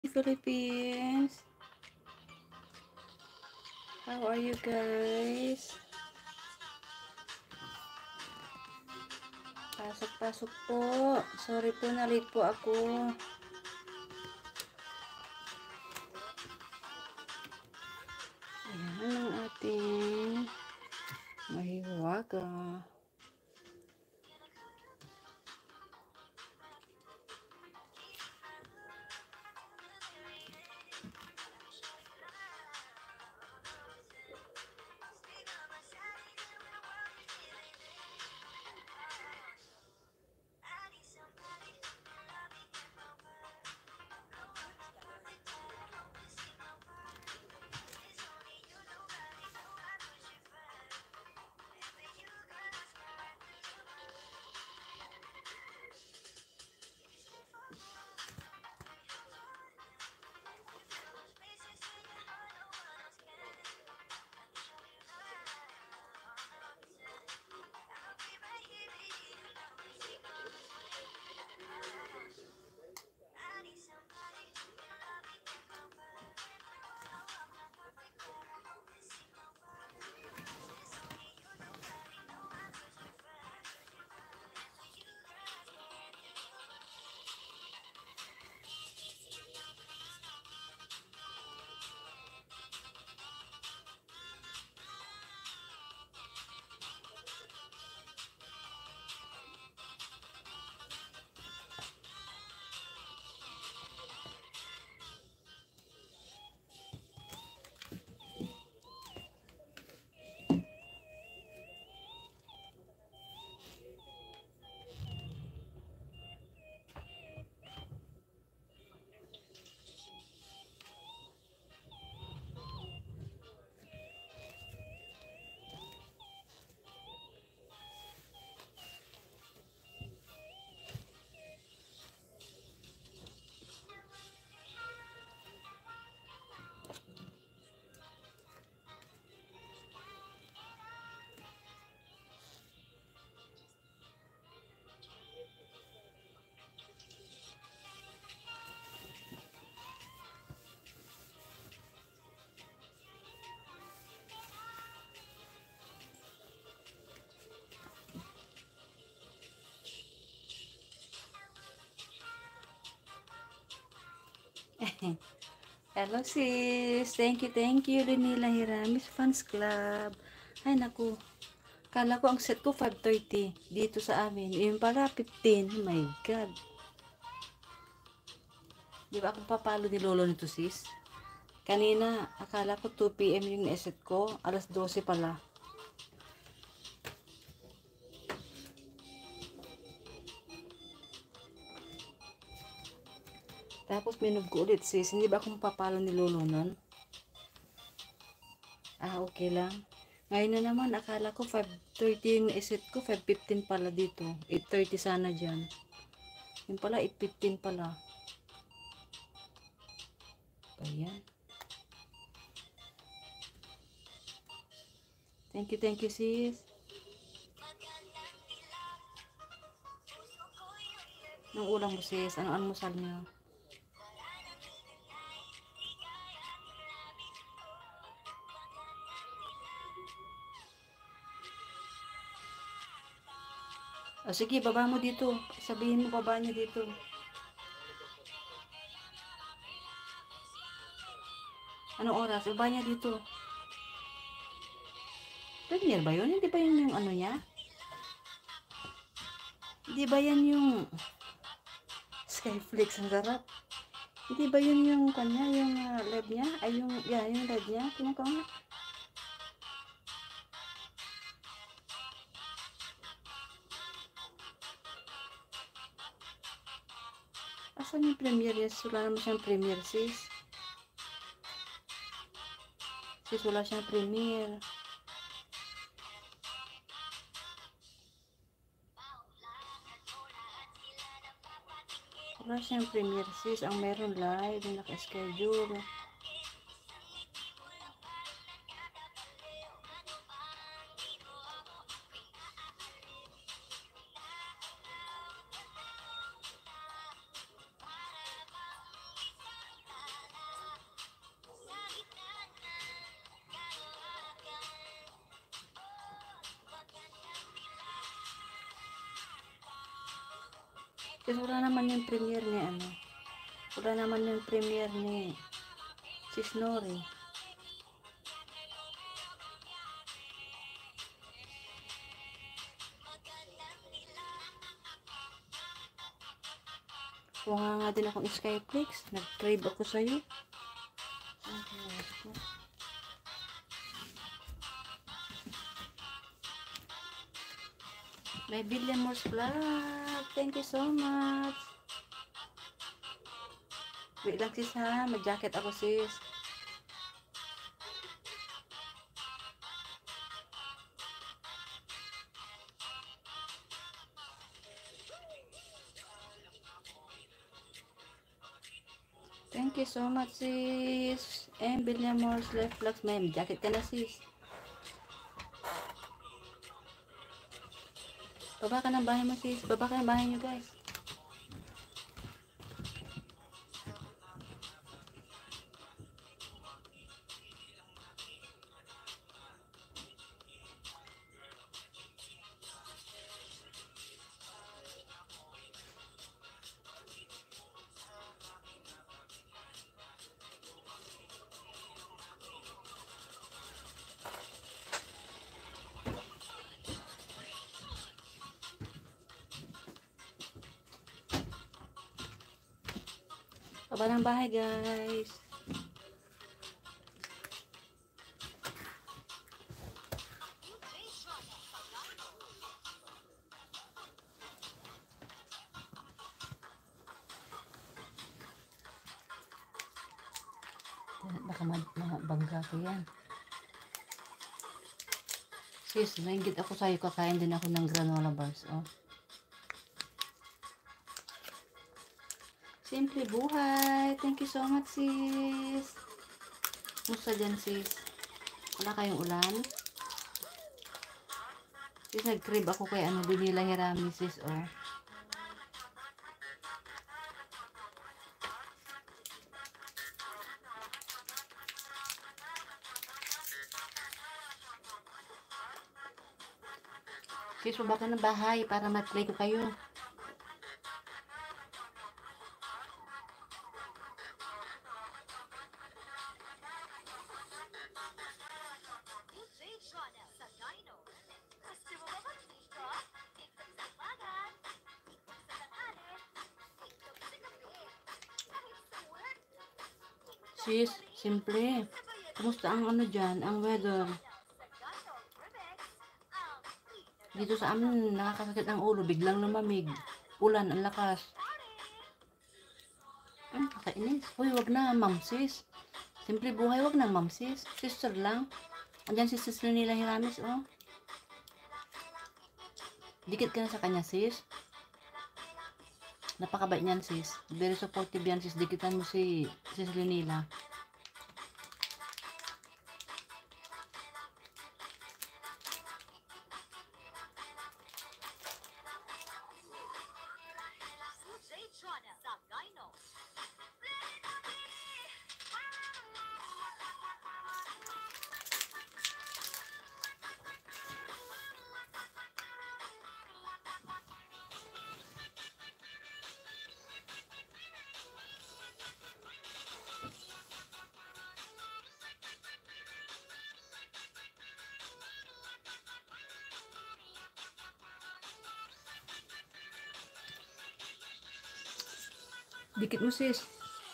Philippines. How are you guys? Pasok-pasok po. Sorry po na late po ako. Ayan ang ating mahiwaga. Hello sis. Thank you. Lenila Hiramis Fans Club. Ay naku. Kala ko ang set ko 5:30 dito sa amin. Yung pala 15. Oh my God. Di ba ako papalo ni Lolo nito sis? Kanina, akala ko 2 PM yung set ko. Alas 12 pala. Tapos minove ko ulit sis. Hindi ba ako papalo ni Lolo nun? Okay lang. Ngayon na naman, akala ko 5:30 yung set ko. 5:15 pala dito. 8:30 sana dyan. Yung pala, 8:15 pala. Ayan. Thank you sis. Nung ulang mo sis, ano almusal niyo? Sige, baba mo dito. Sabihin mo baba niya dito. Anong oras? Baba niya dito. Premier ba yun? Hindi ba yun yung ano niya? Hindi ba yan yung Skyflix? Ang sarap. Hindi ba yun yung kanya, yung live niya? Ay, yung live niya. Tingnan ko nga. Asan yung premiere? Yes, wala naman siyang premiere, sis. Sis, wala siyang premiere. Wala siyang premiere, sis. Ang meron live, yung naka-schedule. Sis, wala naman yung premiere ni ano. Wala naman yung premiere ni Sis Nori. Kuha nga din akong Skyflix. Nag-crave ako sa'yo. May Billion More Vlog. Thank you so much. Wait lang sis ha. Mag-jacket ako sis. Thank you so much sis. And Billion More Life Vlogs. May jacket ka na sis. Baba ka ng bahay mo sis. Baba ka ng bahay nyo guys. Baba ng bahay guys. Baka mabangga ko yan. Sis, nainggit ako sa'yo. Kakain din ako ng granola bars. Oh. Simple buhay. Thank you so much sis. Musta dyan sis? Wala kayong ulan? Sis, nag-crib ako kay ano, Binila Hirami sis. Oh. Sis, baba ka ng bahay para matry ko kayo. Sis, simple. Kumusta ang ano dyan, ang weather? Dito sa amin, nakakasakit ang ulo, biglang lumamig. Ulan, ang lakas. Kakainis. Uy, wag na, ma'am sis. Simple buhay, wag na, ma'am sis. Sister lang. Andyan si sister nila Hiramis, oh. Dikit ka na sa kanya, sis. Napakabait niyan, sis. Very supportive yan, sis. Dikitan mo si sis Lenila. Dikit mo sis.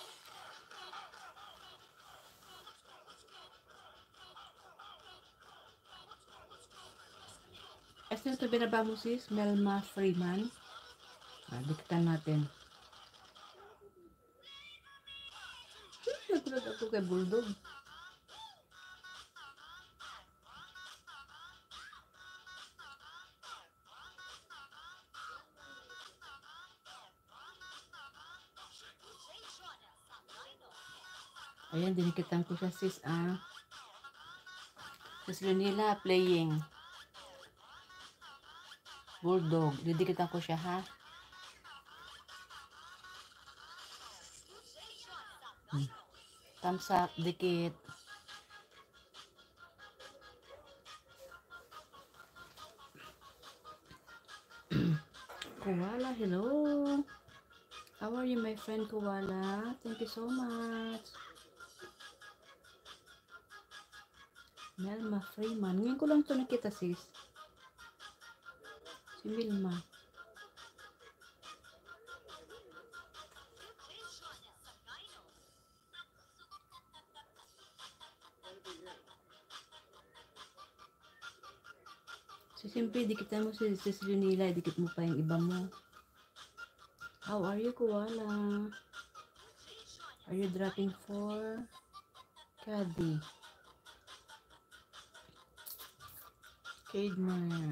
Ito ito binaba mo sis. Melma Freeman. Dikitan natin. Nagulat ako kay Bulldog. Ayan, dinikitan ko siya sis Sis Lunila playing Bulldog. Didikitan ko siya ha. Thumbs up, dikit. Koala, hello. How are you, my friend Koala? Thank you so much. Melma Freeman. Ngayon ko lang ito nakita, sis. Si Milma. So, siyempre, dikitan mo si Sis Lunila. Dikit mo pa yung iba mo. How are you, Koala? Are you dropping for Caddy? Cademan.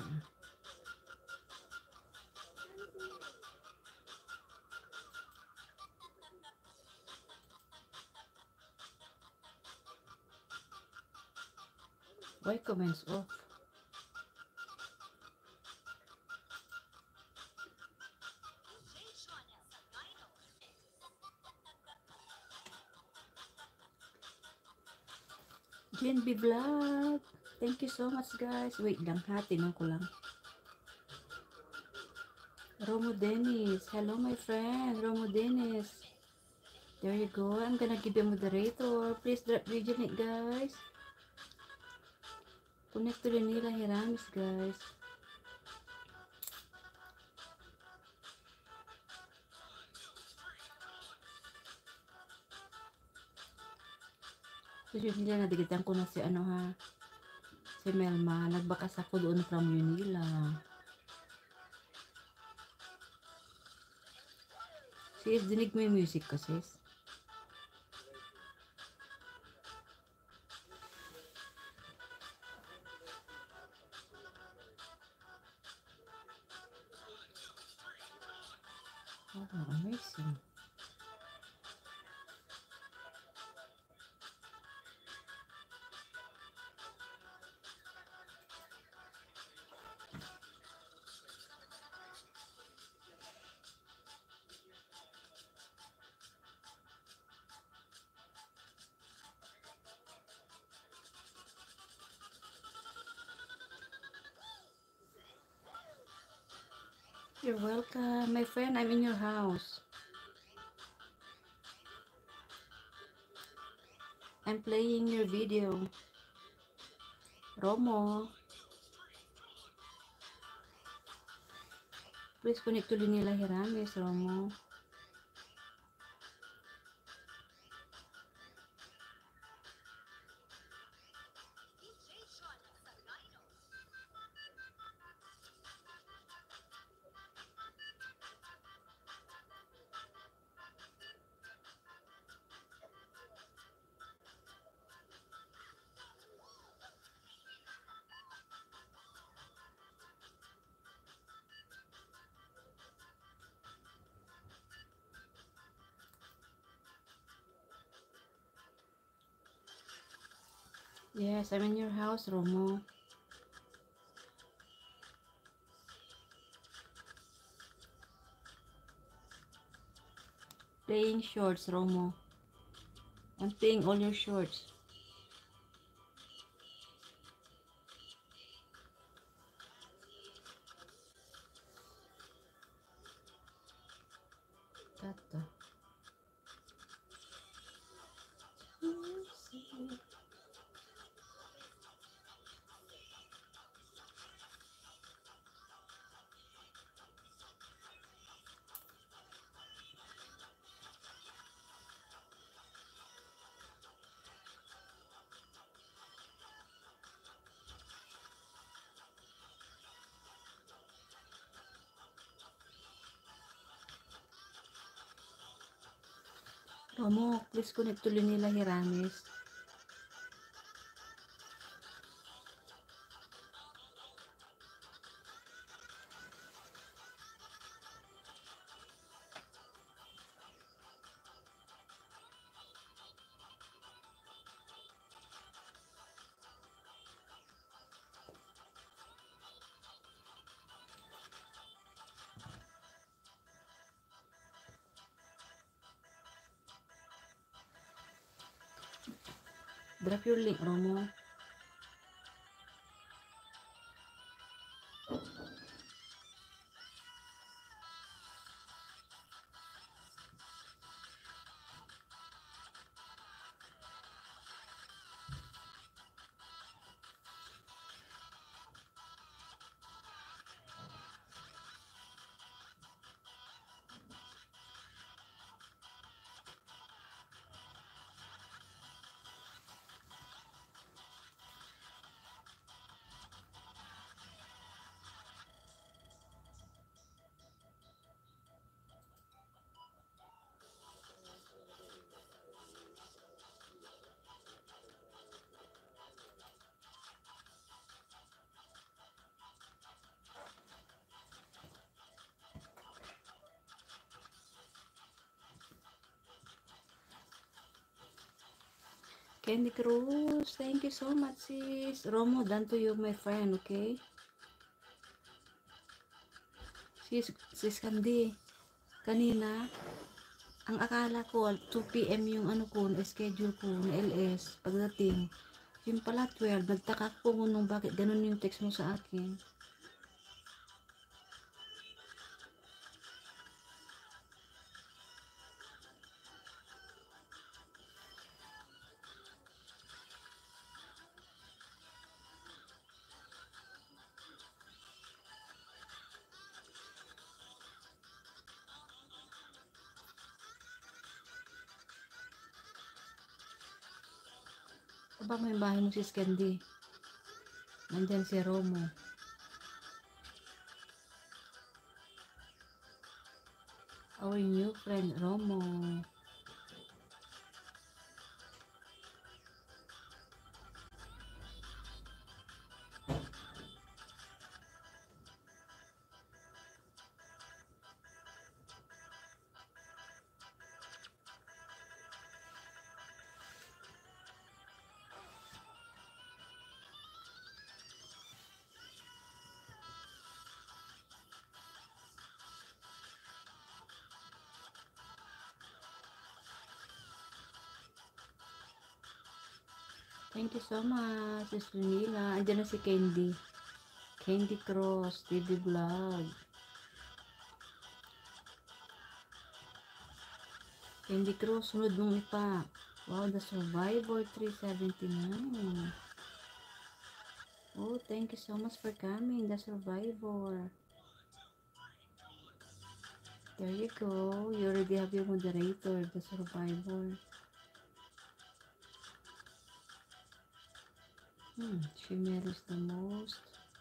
Why comments off? GNB Vlog. Thank you so much, guys. Wait lang, tinan ko lang. Romo Dennis. Hello, my friend. Romo Dennis. There you go. I'm gonna give you a moderator. Please drop region it, guys. Connect to Lenila Hiramis, guys. So, yun nila, nadigitan ko na si si Melma. Nagbakas ako doon from Unila. Sis, dinig mo yung music ko, sis. Oh, amazing. You're welcome. My friend, I'm in your house. I'm playing your video. Romo. Please connect to Lenila Hiramis, Romo. Yes, I'm in your house, Romo. Playing shorts, Romo. I'm playing all your shorts. Tata. Romo, please connect to Lenila Hiramis. Drop your link, Romo. Candy Cruz, thank you so much, sis. Romo, done to you, my friend, okay? Sis Candy, kanina, ang akala ko, 2 p.m. yung ano ko, schedule ko, na LS, pagdating. Yung pala 12, nagtaka ko nung bakit ganun yung text mo sa akin. Aba mo yung bahay mo, sis Candy. Nandyan si Romo. Our new friend, Romo. Thank you so much, sis Lunila. Andyan na si Candy. Candy Cross, TV Vlog. Candy Cross, sunod mong ipa. Wow, The Survivor 379. Oh, thank you so much for coming, The Survivor. There you go. You already have your moderator, The Survivor. She matters the most.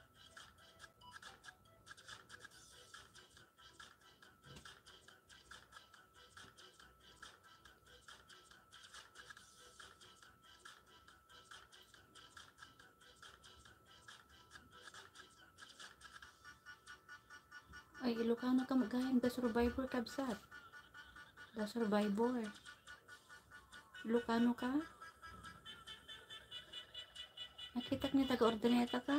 Ay, Ilocano ka magayang The Survivor kabsat. The Survivor. Ilocano ka? Nakita niya taga-ordineta ka?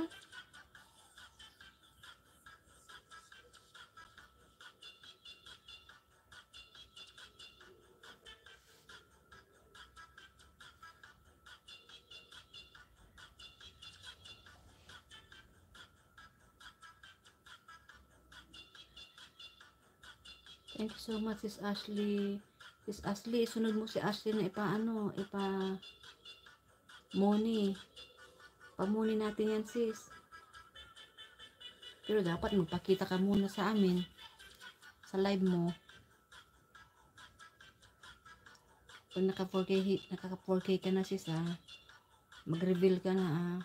Thank you so much, Sis Ashley. Sis Ashley, sunod mo si Ashley na ipa money. Pamuni natin yan, sis. Pero dapat magpakita ka muna sa amin. Sa live mo. Pag naka-4K ka na, sis, mag-reveal ka na,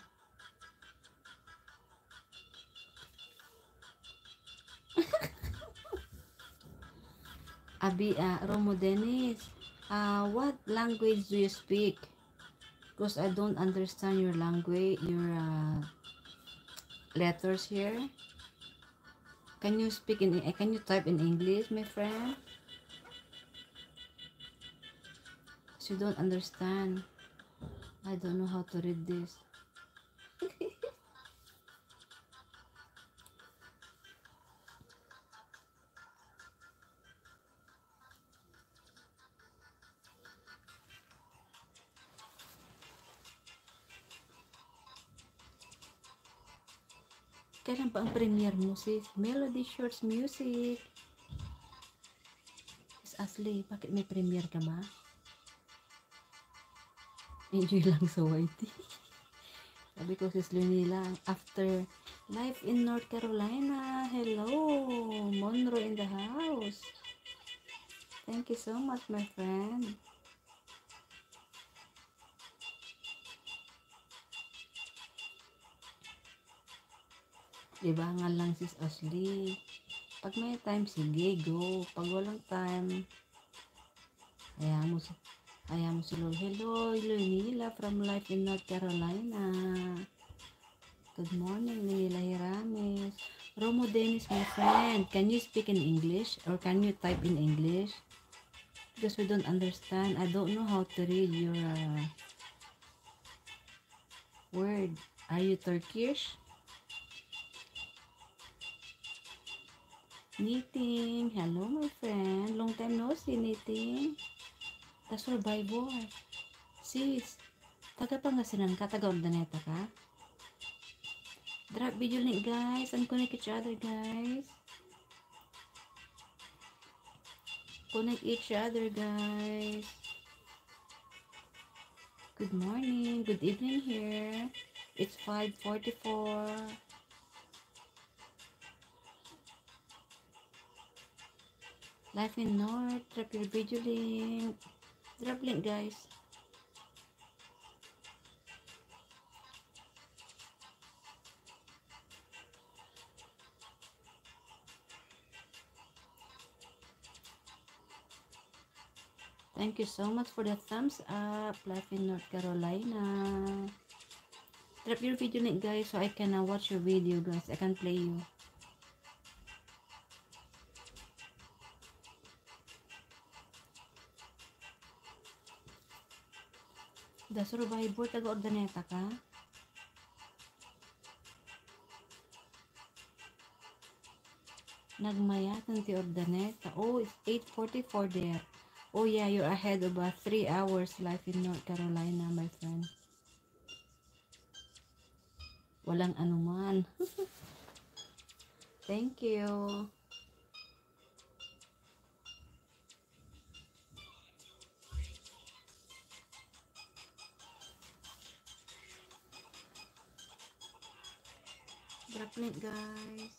Romo Dennis, what language do you speak? Because I don't understand your language, your letters here. Can you can you type in English, my friend? So you don't understand. I don't know how to read this. Kailan pa ang premiere mo, sis? Melody Shorts Music. Sis Ashley, bakit may premiere ka ba? Enjoy lang sa YT. Sabi ko, sis Lunila, after life in North Carolina. Hello, Monroe in the house. Thank you so much, my friend. Libangan lang, sis Ashley. Pag may time, sige, go. Pag walang time, hayaan mo si Lord. Hello, Lunila from Life in North Carolina. Good morning, Lunila Hirames. Romo Dennis, my friend, can you speak in English or can you type in English? Because we don't understand. I don't know how to read your Word. Are you Turkish? Knitting. Hello, my friend. Long time no see, Knitting. The survivor. Sis, taga Pangasinan ka? Taga Ordaneta ka? Drop video link, guys. And connect each other, guys. Connect each other, guys. Good morning. Good evening here. It's 5:44. Life in North. Drop your video link. Drop link, guys. Thank you so much for the thumbs up. Life in North Carolina. Drop your video link, guys, so I can watch your video, guys. I can play you. The survivor, taga Ordaneta ka? Nagmayatan ti Ordaneta. Oh, it's 8:44 there. Oh yeah, you're ahead of 3 hours life in North Carolina, my friend. Walang anuman. Thank you. Drop link, guys.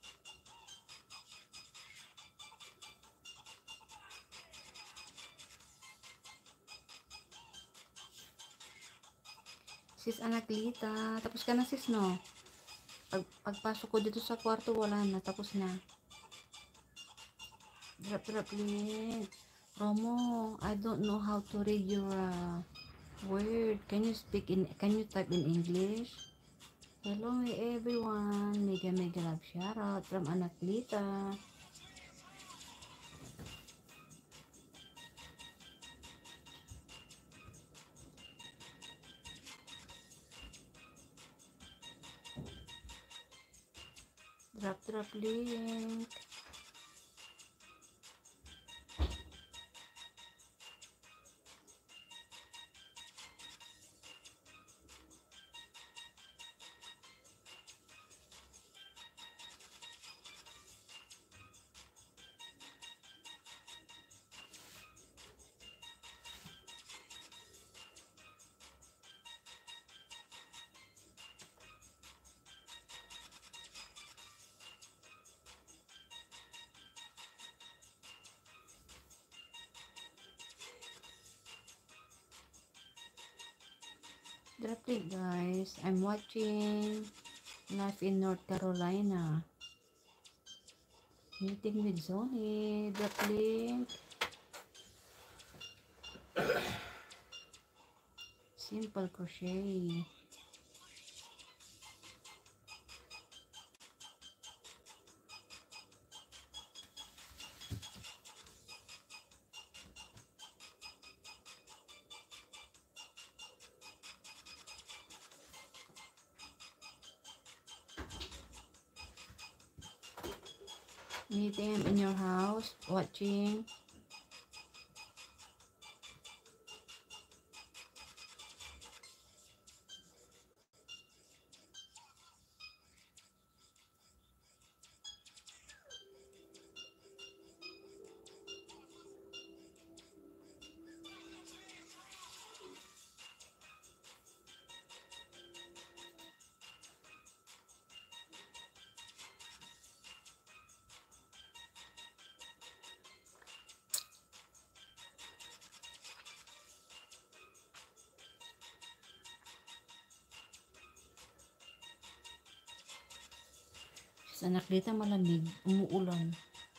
Sis Anaglita. Tapos ka na, sis, no? Pagpasok ko dito sa kwarto, wala na. Tapos na. Drop link. Romo, I don't know how to read your word. Can you type in English? Hello everyone. Mega love shoutout from Anaglita. Drop link. Drop link, guys. I'm watching live in North Carolina. Meeting with Zoni. Drop link. Simple crochet. Meeting in your house, watching. Sa Anaglita malamig, umuulan.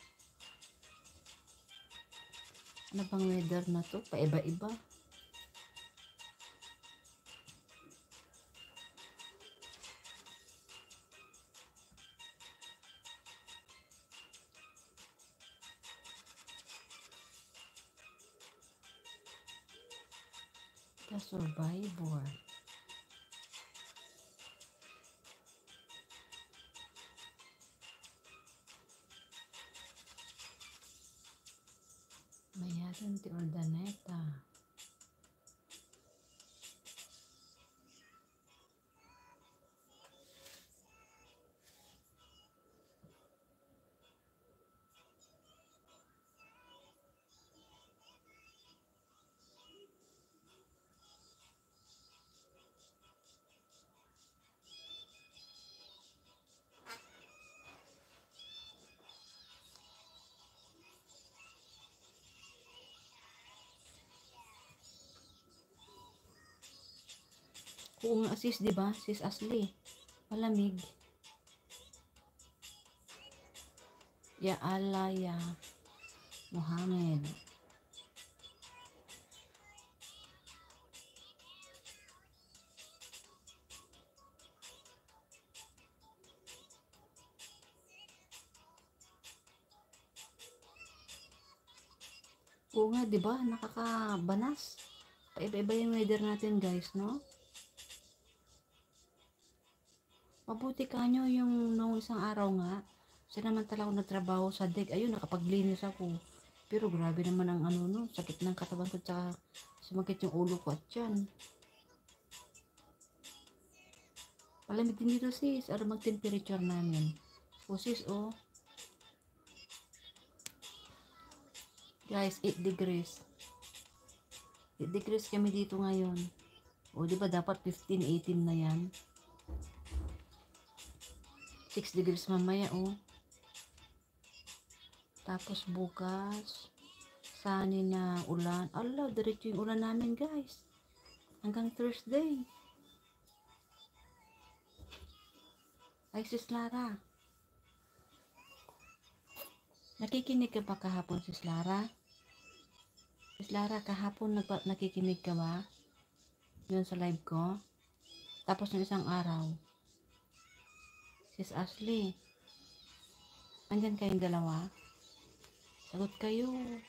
Ano bang weather na to? Paiba-iba. The survivor. Asan ti Ordaneta? Oo nga sis, diba? Sis Ashley. Malamig. Ya Allah ya Muhammad. Oo nga, diba? Nakakabanas. Paiba-iba yung weather natin guys, no? Mabuti ka nyo yung nung isang araw nga. Sinamantala ako nagtrabaho sa deck. Ayun, nakapaglinis ako. Pero grabe naman ang ano no, sakit ng katawan ko tsaka sumakit yung ulo ko at yan. Palamig din dito sis, ano bang temperature namin? O sis, oh. Guys, 8 degrees. 8 degrees kami dito ngayon. O, di ba dapat 15, 18 na yan? 6 degrees mamaya, oh. Tapos bukas, sani na ulan. Allah, diretso yung ulan namin, guys. Hanggang Thursday. Ay, sis Lara. Nakikinig ka ba kahapon, sis Lara? Sis Lara, kahapon nakikinig ka ba? Yun sa live ko. Tapos ng isang araw. Sis Ashley, andyan kayong dalawa? Sagot kayo.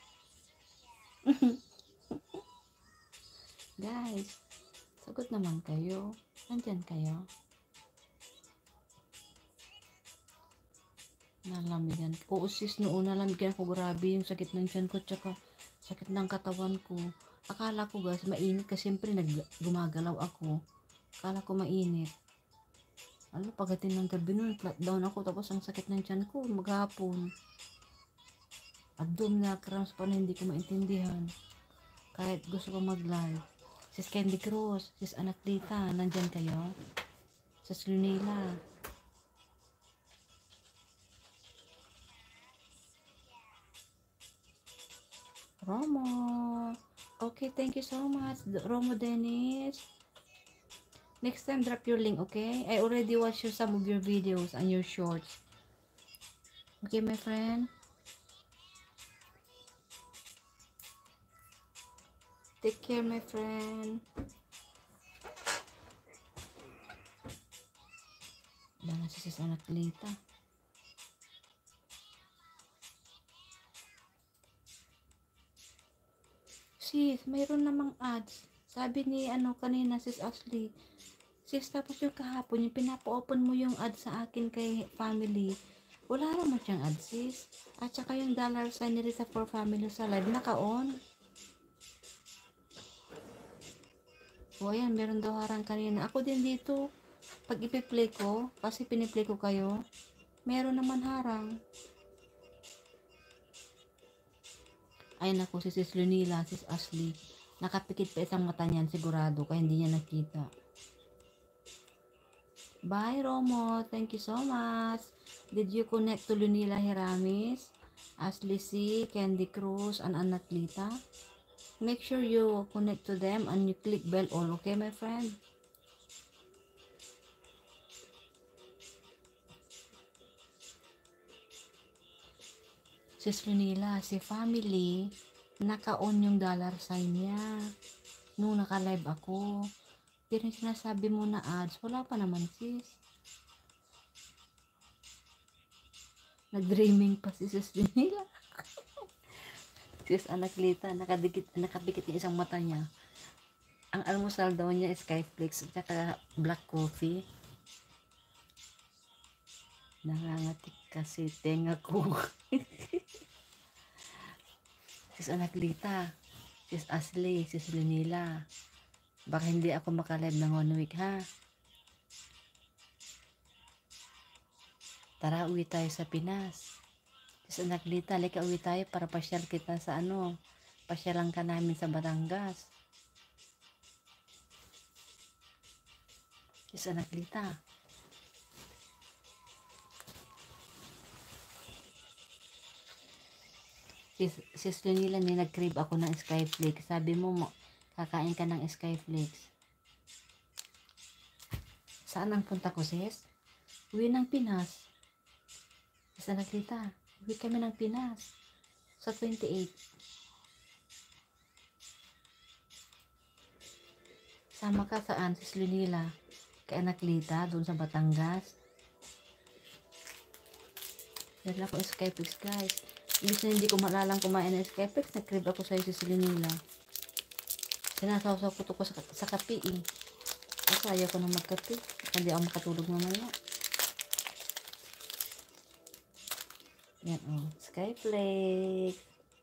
Guys, sagot naman kayo. Andyan kayo. Nalamigan. Oo sis, noon nalamigan ko. Grabe yung sakit ng tiyan ko tsaka sakit ng katawan ko. Akala ko guys, mainit kasi siyempre gumagalaw ako. Akala ko mainit. Ano, pagdating ng gabi nun, flat down ako. Tapos ang sakit ng tiyan ko, maghapon. Abdominal cramps pa na hindi ko maintindihan. Kahit gusto ko mag-live. Sis Candy Cruz, sis Anaklita, nandyan kayo? Sis Lunila. Romo. Okay, thank you so much, Romo Dennis. Next time, drop your link, okay? I already watched some of your videos and your shorts. Okay, my friend? Take care, my friend. Wala na si sis Anaklita. Sis, mayroon namang ads. Sabi ni kanina sis Ashley. Sis, tapos yung kahapon, yung pinapa-open mo yung ad sa akin kay family. Wala naman siyang ad sis. At saka yung dollar sign ni Risa for family sa live, naka-on. O ayan, meron daw harang kanina. Ako din dito, pag ipi-play ko, kasi piniplay ko kayo, meron naman harang. Ay naku, si sis Lunila, sis Ashley. Nakapikit pa isang mata niyan, sigurado, kaya hindi niya nakita. Bye, Romo. Thank you so much. Did you connect to Lunila Hiramis, Ashley C, Candy Cruz, and Anaklita? Make sure you connect to them and you click bell all, okay, my friend? Sis Lunila, si family, naka-on yung dollar sign niya. Nung naka-live ako. Pero yung sinasabi mo na ads, wala pa naman sis. Nag-dreaming pa si sis Lunila. Sis Anaklita, nakadikit yung isang mata niya. Ang almusal daw niya is Skyflakes at saka black coffee. Nangangatik kasi tenga ko. Sis Anaklita, sis Ashley, sis Lunila. Baka hindi ako makalive ng 1 week ha. Tara, uwi tayo sa Pinas. Sis Anaklita, lika uwi tayo para pasyal kita sa ano. Pasyalan ka namin sa Batangas. Sis Anaklita. Sis Lunila, ni nag-crave ako ng Skyflakes. Sabi mo, kakain ka ng Skyflakes. Saan ang punta ko, sis? Uwi ng Pinas. Sis Anaklita, uwi kami ng Pinas. Sa 28. Sama ka saan, sis Lunila? Kay Anaklita, doon sa Batangas. Dala ko Skyflakes, guys. Imbis na hindi ko malalang kumain ng Skyflakes, nag-crave ako sa'yo, sis Lunila. Sinasawsaw ko to ko sa kape eh. Kasi ayaw ko na magkape. Hindi ako makatulog mamaya. Yan o. Skyflakes.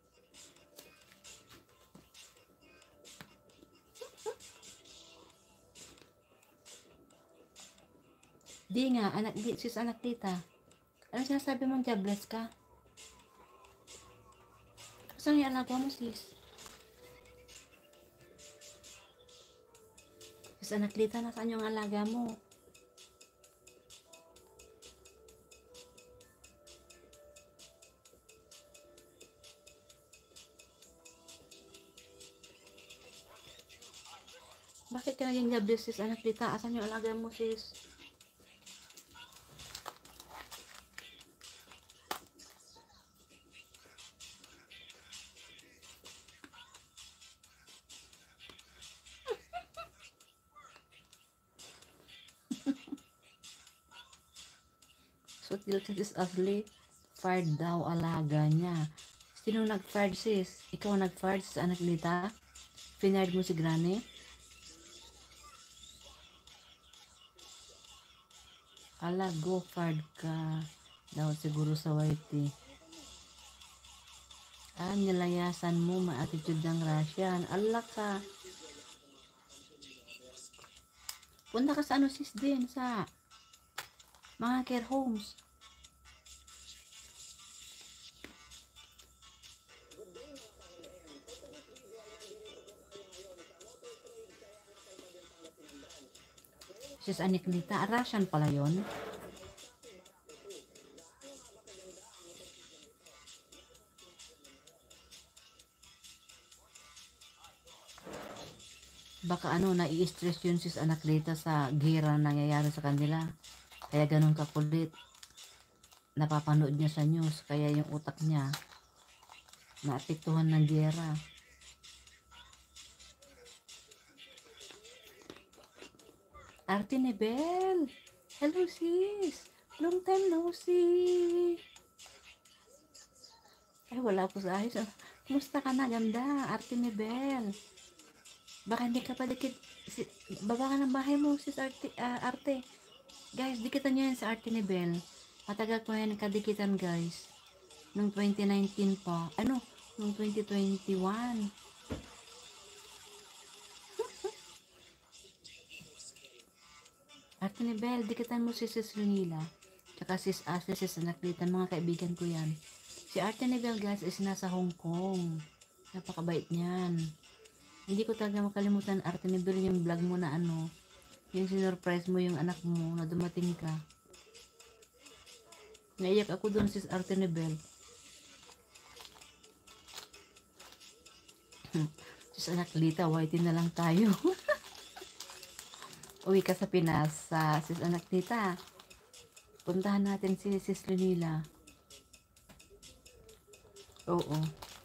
Di nga, sis Anaklita. Ano sinasabi mong jobless ka? Saan yung anak mo, sis? Sis Anaklita, nasaan yung alaga mo? Bakit ka naging jobless, sis Anaklita? Asan yung alaga mo, sis? So, sis Ashley, fired daw alaga niya. Sino nag-fired, sis? Ikaw nag-fired, sis Anaklita? Finard mo si Granny? Ala, go fired ka daw siguro sa YT. Nilayasan mo, ma-attitude ng Russian. Ala ka. Punta ka sa ano, sis, din sa mga care homes. Sis Anaklita, Russian pala yon. Baka ano, nai-stress yun sis Anaklita sa gira na nangyayari sa kanila. Kaya ganun kakulit. Napapanood niya sa news, kaya yung utak niya naapektuhan ng gira. Arte Nebel! Hello sis! Long time no see! Ay, wala po sa ayos. Kumusta ka na, ganda? Arte Nebel! Baka hindi ka pa dikit. Baba ka ng bahay mo, sis Arte. Guys, dikitan nyo yan sa Arte Nebel. Matagal ko yan kadikitan, guys. Nung 2019 pa. Ano? Nung 2021. Arte Nebel, dikitan mo si sis Lunila. Tsaka sis Ashley, sis Anaklita, mga kaibigan ko yan. Si Arte Nebel, guys, is nasa Hong Kong. Napakabait niyan. Hindi ko talaga makalimutan, Arte Nebel, yung vlog mo na ano, yung sinurprise mo yung anak mo na dumating ka. Naiyak ako doon, sis Arte Nebel. Sis Anaklita, whitey na lang tayo. Uwi ka sa Pinas, sa sis Anaklita. Puntahan natin si sis Lunila. Oo.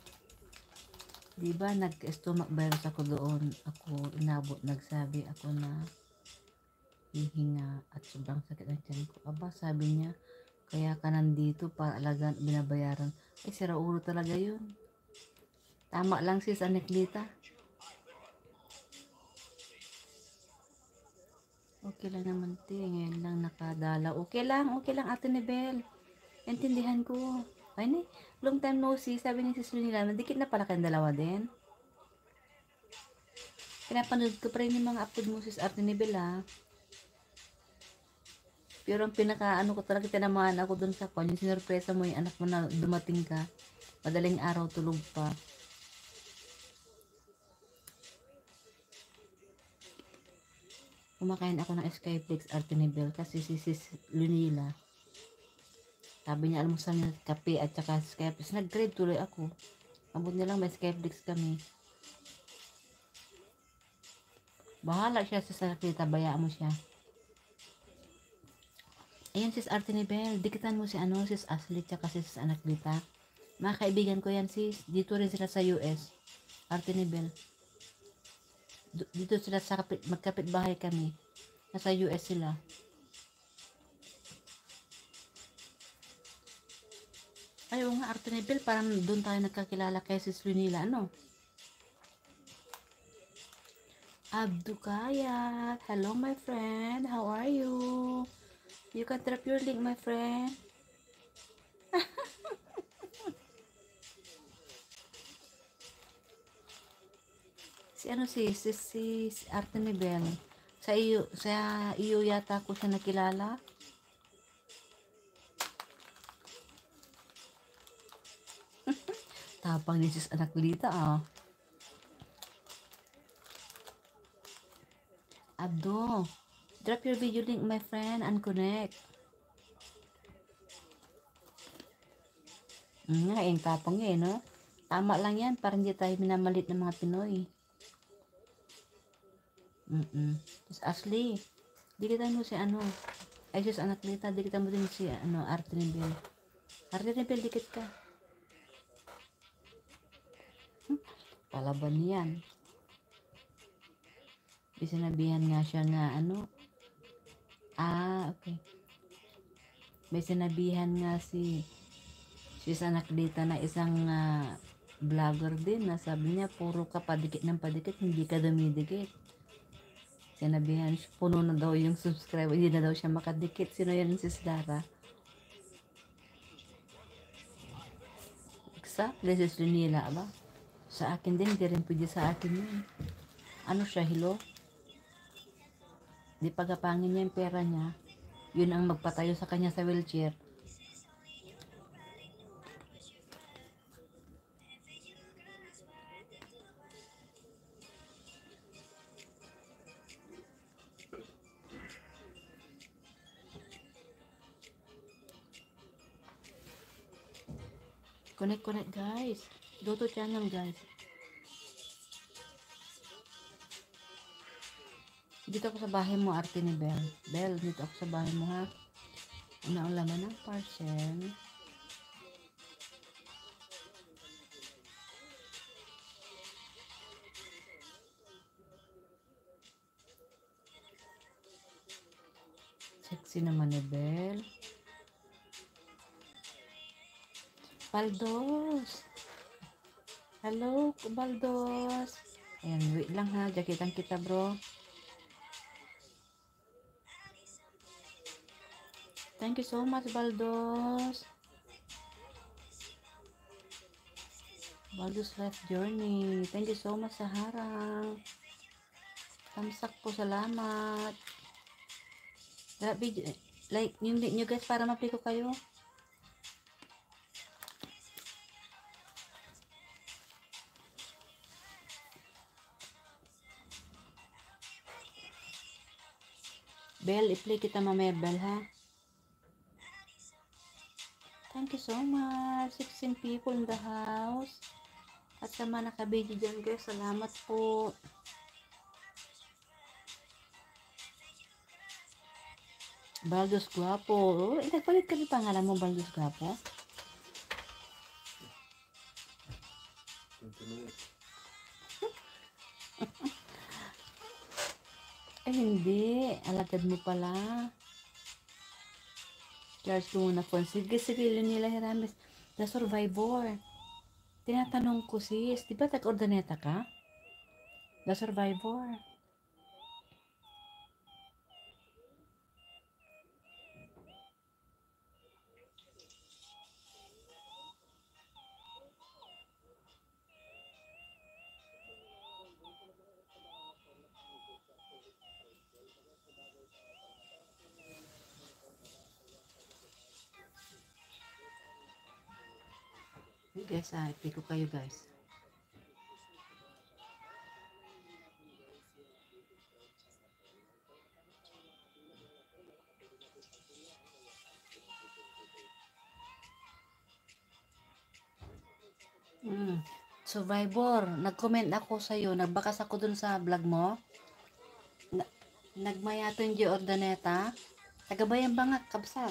Diba, nag-stomach virus ako doon. Ako, inabot, nagsabi ako na hihinga at sobrang sakit ng tiyan ko. Aba, sabi niya, kaya ka nandito para alagaan, binabayaran. Ay, sira ulo talaga yun. Tama lang sis Anaklita. Okay lang naman, te. Ngayon lang nakadala. Okay lang, Ate Nebel. Intindihan ko. Ay, ni, long time no see, sabi ni Sis Lunila, nadikit na pala kayong dalawa din. Pinapanood ko pa rin yung mga upload mo, Sis Arte ni Bella. Pero ang pinaka-ano ko talaga, tinamaan ako dun sa kwan, yung sinurpresa mo yung anak mo na dumating ka. Madaling araw, tulog pa. Kumakain ako ng Skyflakes Arte ni Bella kasi si Sis Lunila. Sabi niya, almusal niya kape at saka Skyflakes. Nag-crave tuloy ako. Abot niya lang may Skyflakes kami. Bahala siya sa sakita, bayaan mo siya. Ayan, Sis Arte ni Belle, dikitan mo si Sis Ashley tsaka Sis Anaklita. Mga kaibigan ko yan, sis. Dito rin sila sa US. Arte ni Belle. Dito sila sa magkapit bahay kami. Nasa US sila. Ayaw nga, Arte ni Belle, parang doon tayo nagkakilala kay Sis Lunila, ano? Abdukayat, hello my friend, how are you? You can drop your link, my friend. Si Arte ni Belle. Sa iyo yata ko siya nakilala. Tapang ni Sis Anaklita, ah. Abdo, drop your video link, my friend, and connect. Nga, yung tapang eh, no? Tama lang yan, para hindi tayo minamalit ng mga Pinoy. Sis Ashley, dikitan mo si ay Sis Anaklita, dikitan mo din si Arte ni Belle. Arte ni Belle, dikit ka. Palaban yan. Sinabihan nga siya na okay. May sinabihan nga si Anaklita na isang vlogger din na sabi niya puro ka padikit ng padikit, hindi ka dumidikit. Sinabihan, puno na daw yung subscriber, hindi na daw siya makadikit. Sino yan, Sis Dara? Exactly, Sis Lunila, ba? Sa akin din, hindi rin pwede sa akin yun. Ano siya, hilo? Di pagapangin niya yung pera niya, yun ang magpatayo sa kanya sa wheelchair. Connect guys. Go to channel guys. Dito ako sa bahay mo, Arte ni Belle. Belle, dito ako sa bahay mo, ha? Ano ang laman ng parcel? Sexy naman ni Belle. Baldos. Hello, Baldos. Ayan, wait lang ha. Jaketan kita, bro. Thank you so much, Baldos. Baldos Life Journey. Thank you so much sa harang. Tamsak po, salamat. Like, yung link nyo guys para mapliko kayo. Bell, i-play kita mamaya, Bell, ha? Thank you so much. 16 people in the house. At sa mga nakabidyo dyan, guys, salamat po. Baldos Guapo. Nagpalit ka rin pangalan mo, Baldos Guapo? Ay, hindi. Alagad mo pala. Charge ko muna phone. Sige, Lunila Hirames. The Survivor. Tinatanong ko, sis. Di ba tag-ordaneta ka? The Survivor. Guys, ipay ko kayo guys. Survivor, nag-comment ako sa'yo, nagbakas ako dun sa vlog mo. Nagmayaton di ordaneta. Tagabayan bangat, kabsat.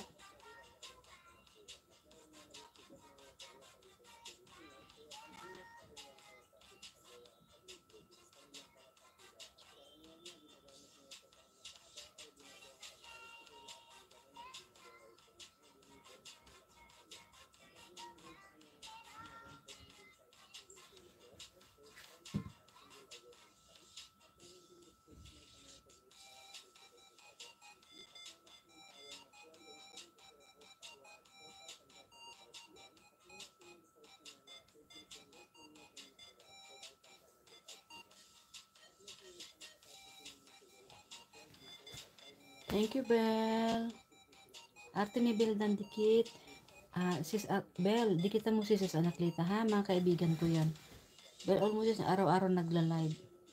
Thank you, Bel. Ate ni Bel dan dikit. Sis Bel, dikitan mo si sis Anaklita ha, mga kaibigan ko yan. Bel, almost araw-araw nagla-live.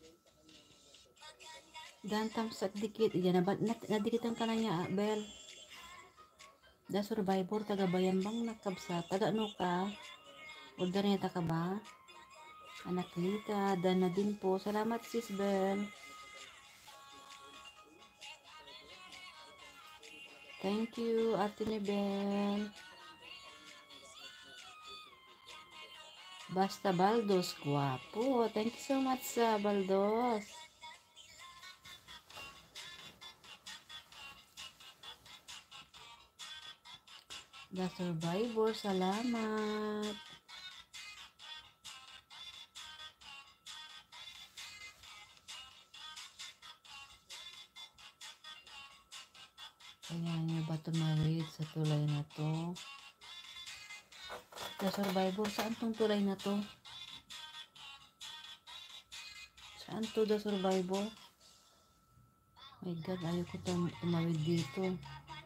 Gantam sa dikit, yan nadikitan ka na niya, Bel. Da Survivor, taga Bayambang nakabsa, taga ano ka? Ordaneta ka ba? Anaklita, Dana din po. Salamat sis Bel. Thank you, Ate ni Bel. Basta Baldos, guwapo. Thank you so much sa Baldos. The Survivor, salamat. Kaya niyo ba tumawid sa tulay na to? The Survivor, saan tong tulay na to? Saan to The Survivor? My God, ayaw ko tumawid dito.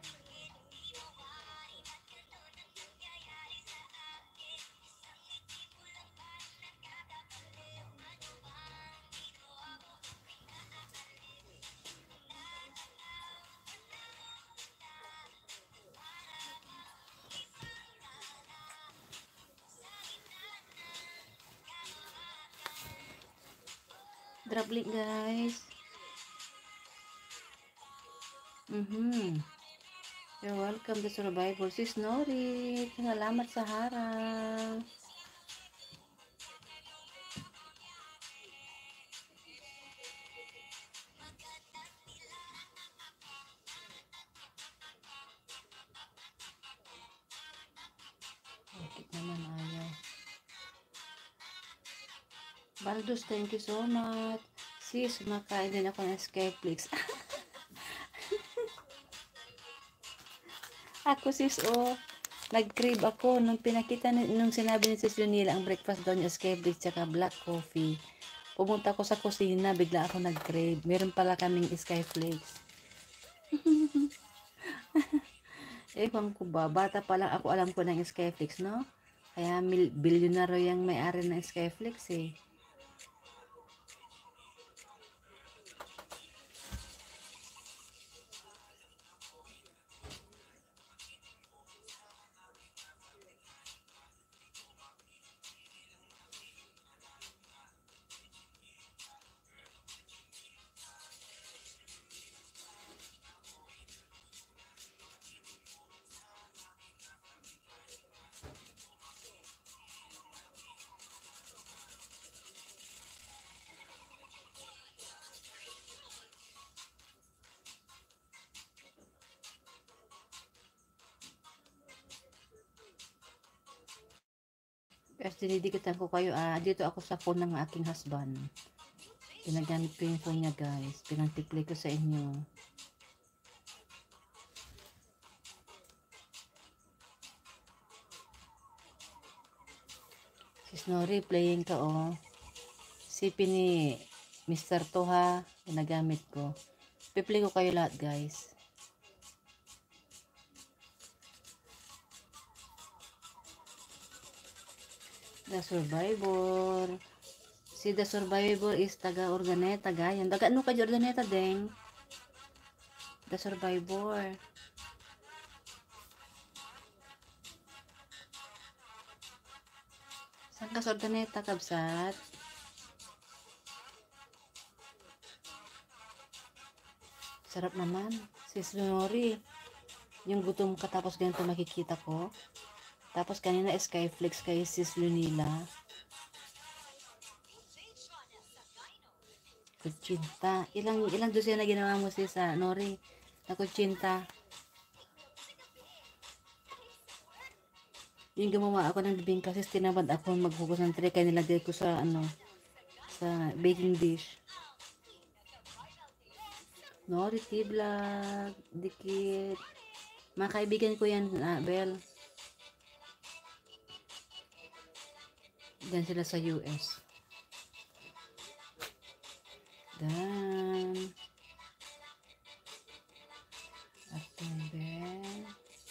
Drop link guys. You're welcome to Survivor. Sis Nori, salamat sa harang. Bakit naman ayaw? Baldos, thank you so much. Sis, makain din ako ng Skyflix. Ako sis, nag-crave ako nung pinakita nung sinabi ni Sis Junila ang breakfast daw niya Skyflix tsaka black coffee. Pumunta ako sa kusina, bigla ako nag-crave. Meron pala kaming Skyflix. Ewan ko ba, bata pa lang ako alam ko ng Skyflix, no? Kaya bilyonaryo yung may-ari ng Skyflix eh. Kasi dinidikitan ko kayo, dito ako sa phone ng aking husband. Pinagamit ko yung phone niya guys. Pinantiklay ko sa inyo. Si Snorri, playing ka CP ni Mr. Toha, pinagamit ko. Piplay ko kayo lahat guys. The Survivor. Si The Survivor is taga Organeta, gayan. Daga ano ka di Organeta, deng? The Survivor. Saan ka sa Organeta, kabsat? Sarap naman. Sis Leonori. Yung gutom ka tapos ganito makikita ko. Tapos kanina Skyflex kay Sis Lunila. Kutsinta. Ilang dosen na ginawa mo sis Nori? Na kutsinta. Yung gumawa ako ng bibingka sis, tinamad ako maghugas ng tray kaya nilagay ko sa sa baking dish. Nori T-Vlog, dikit. Mga kaibigan ko yan, Bel. Diyan sila sa US. Dan. Ate Bel.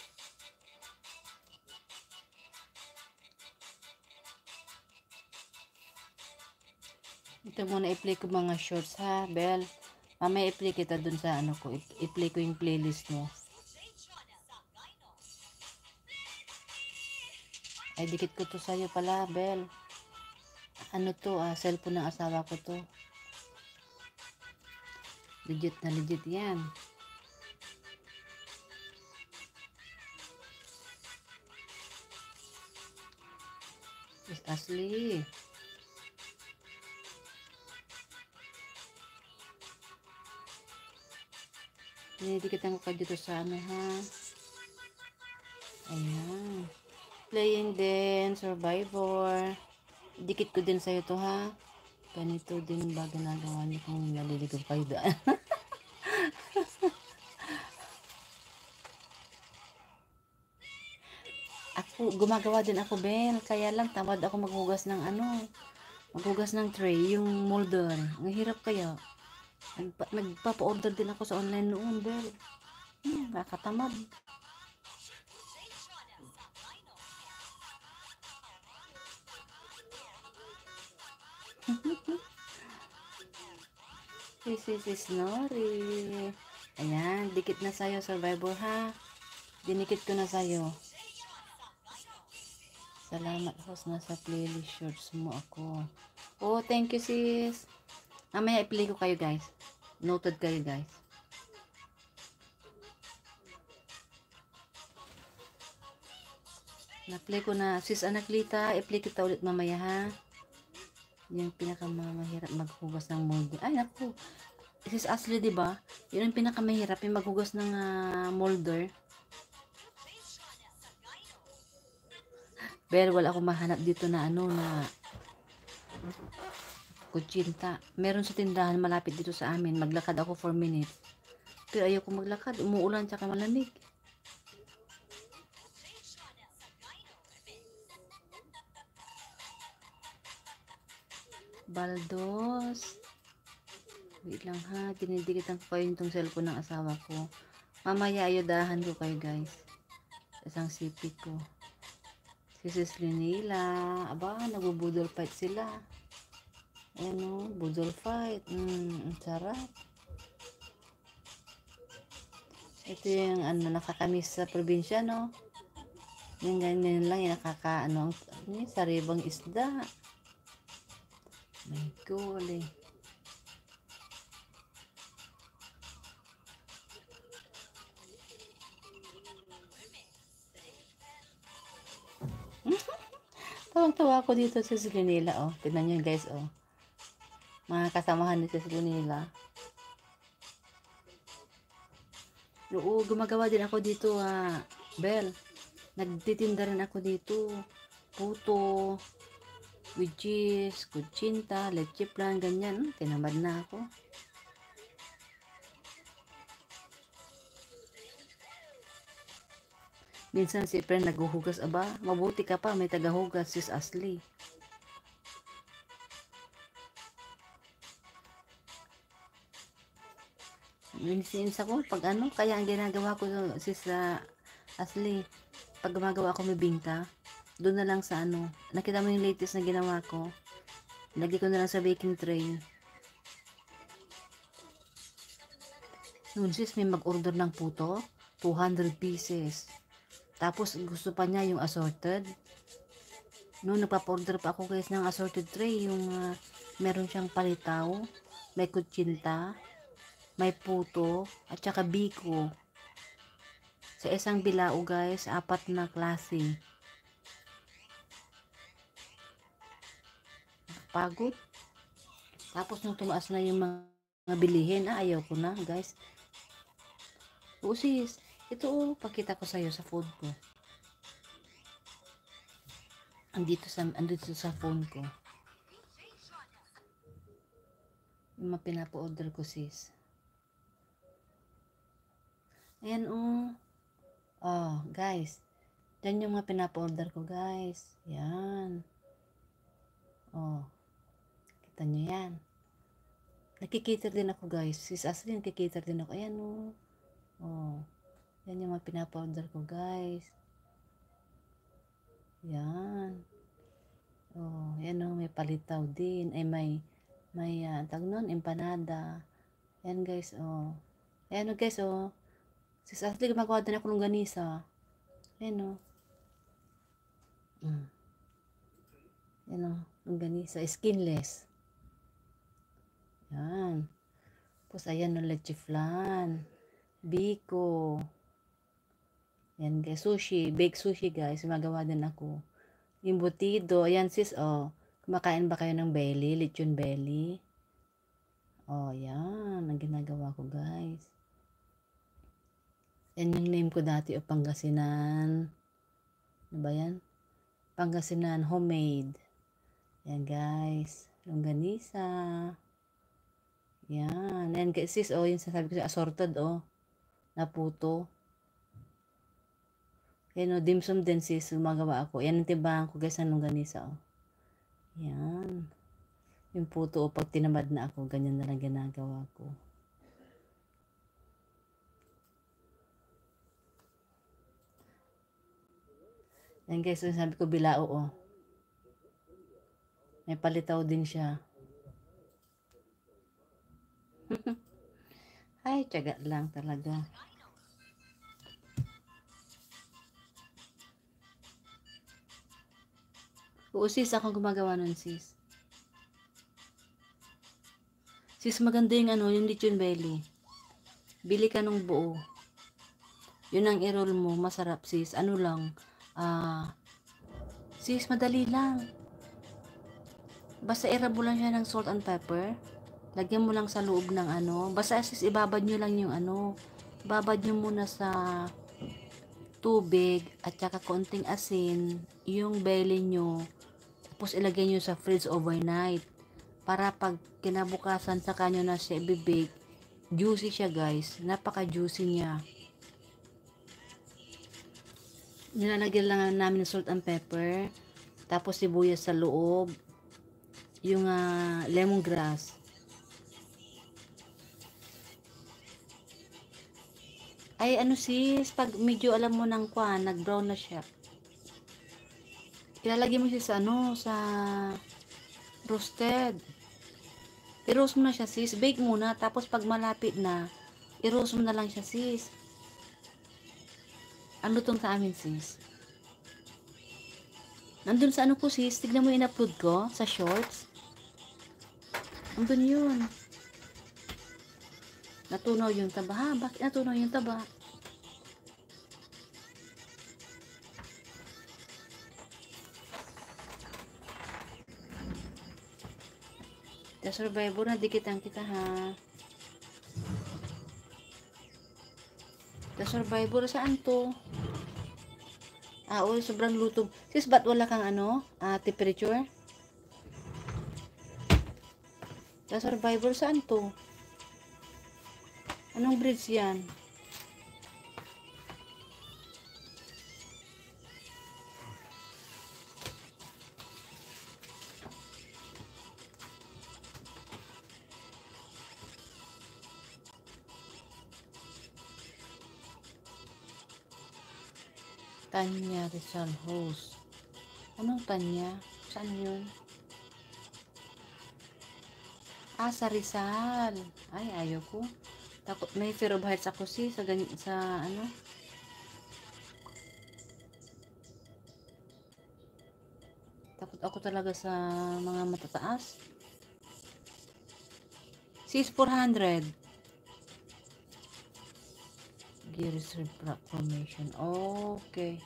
Ito muna i-play ko mga shorts ha, Bel. Mamaya i-play kita dun sa ano ko. I-play ko yung playlist mo. Ay, dikit ko to sa'yo pala, Bel. Ano to, cellphone ng asawa ko to. Legit na legit yan. Miss Ashley. Dinidikitan ko kayo dito sa ano ha. Ayan. Playing din, Survivor. Dikit ko din sa'yo to ha. Ganito din ba ginagawa niyo kung naliligaw kayo daan? Ako, gumagawa din ako, Ben. Kaya lang, tamad ako maghugas ng maghugas ng tray, yung molder. Ang hirap kaya. Nagpapa-order din ako sa online noon, Ben. Nakakatamad. Sis Nori. Ayan, dikit na sa'yo, Survivor ha. Dinikit ko na sa'yo. Salamat host, nasa playlist shorts mo ako. Oh, thank you sis. Mamaya i-play ko kayo guys. Noted kayo guys. Na-play ko na. Sis Anaklita, i-play kita ulit mamaya ha. Yung pinakamahirap maghugas ng molder. Ay naku. Sis Ashley, diba? Yun ang pinakamahirap, yung maghugas ng molder. Pero wala akong mahanap dito na na kutsinta. Meron sa tindahan malapit dito sa amin. Maglakad ako 4 minutes. Pero ayoko maglakad. Umuulan tsaka malamig. Baldos. Wait lang ha. Dinidikitan ko kayo itong cellphone ng asawa ko. Mamaya ayudahan ko kayo guys. Isang sipit ko. Si Sis Linila. Aba, nagbubudol fight sila. Ayan o, budol fight. Ang sarap. Ito yung nakakamiss sa probinsya, no? Yung ganyan lang, yung yung saribang isda. My God, Tawang-tawa ako dito sa Silinila, oh. Tignan nyo guys, oh. Mga kasamahan ni sa Silinila. Oo, gumagawa din ako dito, Bel. Nagtitinda rin ako dito. Puto, with cheese, kutsinta, leche plan, ganyan. Tinamad na ako. Minsan si friend naghuhugas, aba, mabuti ka pa, may tagahugas, sis Ashley. Minsan ako, pag kaya ang ginagawa ko sis Ashley, pag gumagawa ako may bingka, doon na lang sa ano. Nakita mo yung latest na ginawa ko? Lagay ko na lang sa baking tray. Noon sis, may mag-order ng puto. 200 pieces. Tapos, gusto pa niya yung assorted. Noon, nagpapa-order pa ako guys ng assorted tray. Yung meron siyang palitaw, may kutsinta, may puto, at saka biko. Sa isang bilao guys, 4 na klase. Pagod. Tapos nung tumaas na yung mga bilihin, ayaw ko na guys. Oo sis, ito pakita ko sa'yo sa phone ko. Andito sa phone ko. Yung mga pinapa-order ko sis. Ayan oh guys. Yan yung mga pinapa-order ko guys. Yan. Oh. Kita nyo yan. Nakikita din ako guys. Sis Ashley, nakikita din ako. Ayan oh. Yan yung mga pinapa-order ko guys. Yan. Oh, yan may palitaw din. Ay may tag nun, empanada. Yan guys, Ayan guys, Sis Ashley, gumagawa din ako ng ganisa. Ayan Yan ng ganisa. Skinless. Yan. Tapos ayan leche flan. Biko. Yan guys, sushi. Baked sushi guys. Gumagawa din ako. Embutido. Ayan sis, kumakain ba kayo ng belly? Lechon belly? Yan. Ang ginagawa ko guys. Yan yung name ko dati Pangasinan. Ano ba yan? Pangasinan homemade. Yan guys. Longganisa. Yan. Yan guys sis, yung sasabi ko sa assorted, na puto. Yan dim sum din sis, gumagawa ako. Yan ang timbangan ko guys ng longganisa, Yan. Yung puto, pag tinamad na ako, ganyan na lang ginagawa ko. Yan guys, sabi ko bilao, May palitaw din siya. Ay, tiyaga lang talaga. Oo sis, ako gumagawa nun sis. Sis, maganda yung yung lechon belly. Bili ka nung buo. Yun ang i-roll mo, masarap sis. Ano lang, sis, madali lang. Basta i-rub mo lang siya ng salt and pepper. Lagyan mo lang sa loob ng basta sis, ibabad nyo lang yung Ibabad nyo muna sa tubig at saka konting asin, yung belly nyo. Tapos ilagay nyo sa fridge overnight. Para pag kinabukasan sa kanyo na siya ibibake, juicy siya guys. Napaka-juicy niya. Nilalagyan lang namin ng salt and pepper. Tapos sibuyas sa loob. Yung lemongrass. Ay sis, pag medyo alam mo nang nag-brown na siya. Ilalagay mo siya sa sa roasted. I-roast mo na siya sis, bake muna, tapos pag malapit na, i-roast mo na lang siya sis. Ang lutong sa amin sis. Nandun sa ko sis, tignan mo yung in-upload ko sa shorts. Nandun yun. Natunaw yung taba. Ha? Bakit natunaw yung taba? The Survivor na dikitan kita ha. The Survivor saan to? Sobrang lutong. Sis, ba't wala kang temperature? The Survivor saan to? Anong bridge yan? Tanya Rizal host. Anong Tanya? Saan yun? Ah, sa Rizal. Ay, ayaw ko. Takot, may fear of heights ako sa ano. Takot ako talaga sa mga matataas. Sis, 400. Gears Proclamation. Okay.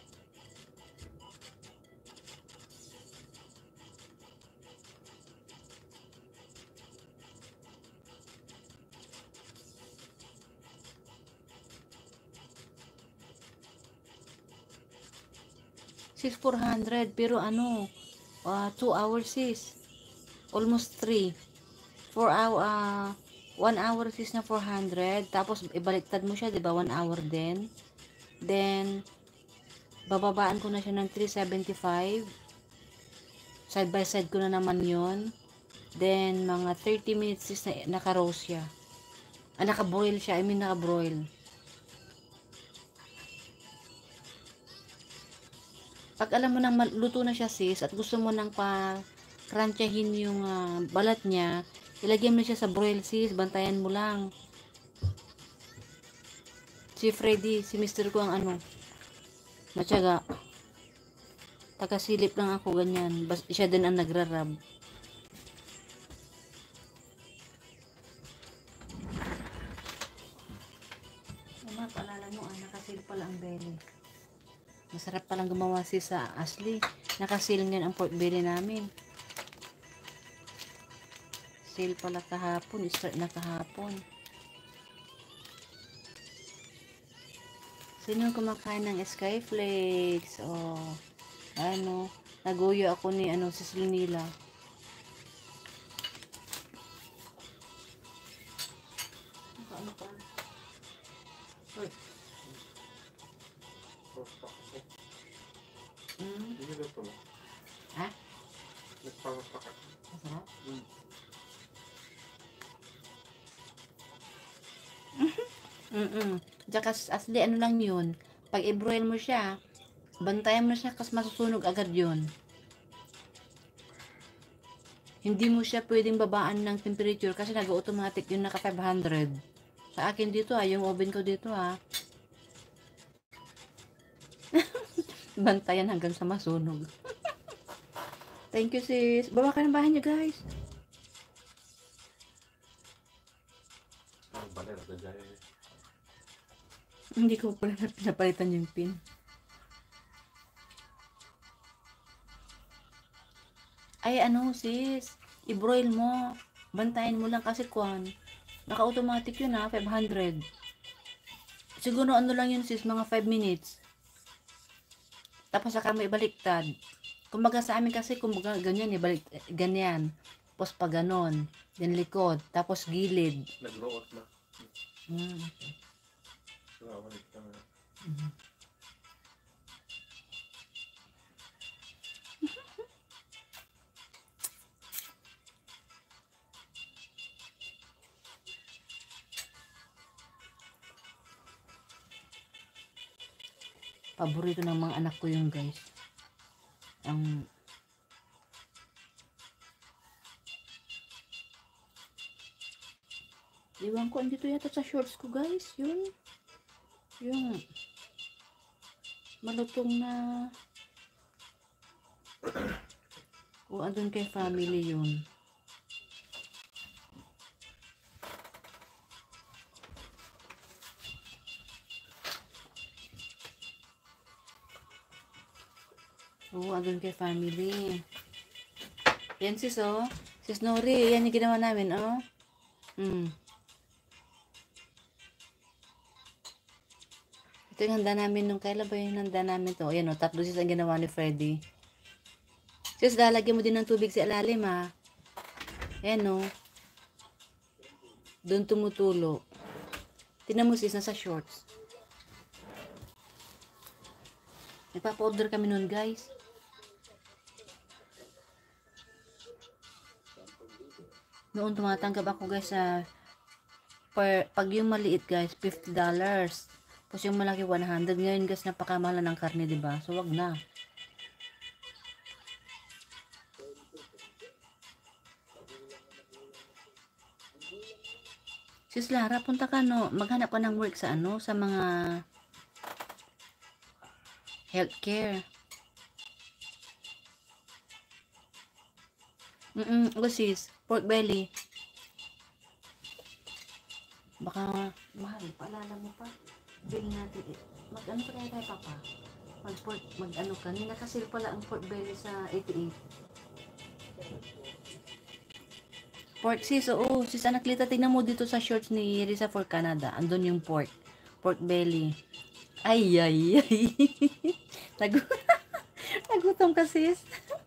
Sis, 400. Pero ano, 2 hours sis. Almost 3. 4 hour, 1 hour sis na 400. Tapos, ibaliktad mo siya, di ba? 1 hour din. Then, bababaan ko na siya ng 375. Side by side ko na naman yon. Then, mga 30 minutes sis na naka-roast siya. Naka-broil siya. I mean, naka-broil. Pag alam mo nang luto na siya sis at gusto mo nang pa-crunchahin yung balat niya, ilagay mo siya sa broil sis, bantayan mo lang. Si Freddy, si Mr. ko ang ano, matyaga. Tagasilip lang ako ganyan. Siya din ang nagrarab. Paalala mo, nakasil pala ang belly. Masarap palang gumawa si sa Ashley. Nakasil ngayon ang pork belly namin. Sale pala kahapon. Start na kahapon. Sino kumakain ng Skyflakes? Oh, ano, naguyo ako ni si Lunila. Ano pa? Uy. Ha? Masarap? Tsaka Asli, ano lang yun. Pag i-broil mo siya, bantayan mo siya kasi masusunog agad yun. Hindi mo siya pwedeng babaan ng temperature kasi nag-automatic yun naka 500. Sa akin dito yung oven ko dito bantayan hanggang sa masunog. Thank you sis. Baba ka ng bahay niyo guys. Hindi ko pala pinapalitan yung pin. Ay sis, i-broil mo. Bantayan mo lang kasi naka-automatic yun 500. Siguro lang yun sis, mga 5 minutes. Tapos saka mo ibaliktad. Kumbaga sa amin kasi, ganyan ganyan. Tapos pa ganon. Then likod. Tapos gilid. Nagluot na. Paborito ng mga anak ko yung guys. Iwan ko, andito yata sa shorts ko guys. Yung malutong na kung andun kay family yun. Andun kay family. Yan sis Sis Nori, yan yung ginawa namin Ito yung handa namin nung kailan ba yung handa namin to. Ayan tatlo sis ang ginawa ni Freddy. Sis, lalagyan mo din ng tubig sa ilalim Ayan doon tumutulo. Tingnan mo sis, nasa shorts. Nagpapa-order kami nun guys. Noon tumatanggap ako guys pag yung maliit guys, $50. Tapos yung malaki 100. Ngayon guys, napakamahal ng karne, diba? So wag na. Sis Lara, punta ka no, maghanap ka ng work sa ano, sa mga healthcare. O sis, pork belly. Baka mahal, paalala mo pa. Bili natin. Mag-ano pa kaya kay Papa? Mag-ano ka. Nakasil pala ang pork belly sa 88. Pork sis, oo. Sis Anaklita, tingnan mo dito sa shorts ni Risa for Canada. Andun yung pork. Pork belly. Ay, ay, ay. Nagutom ka sis.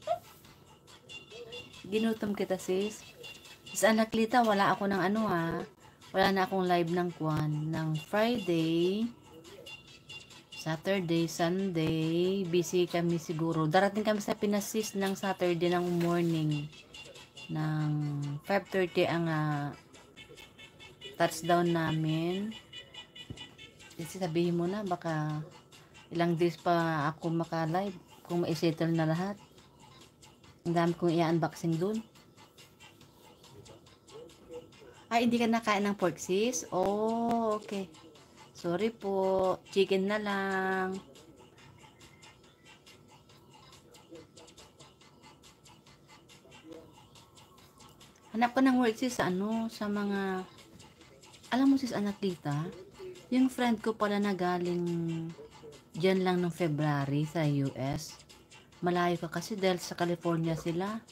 Ginutom kita sis. Sis Anaklita, wala ako ng ano ha. Wala na akong live ng ng Friday, Saturday, Sunday. Busy kami siguro. Darating kami sa Pinas sis ng Saturday ng morning. Ng 5:30 ang touchdown namin. Kasi sabihin mo na, baka ilang days pa ako maka-live kung ma-settle na lahat. Ang dami kong i-unboxing dun. Ay, hindi ka nakain ng pork sis? Oh, okay. Sorry po. Chicken na lang. Hanap ka ng work sis sa ano, sa mga, alam mo sis Anaklita, yung friend ko pala na galing dyan lang ng February sa US. Malayo ka kasi dahil sa California sila.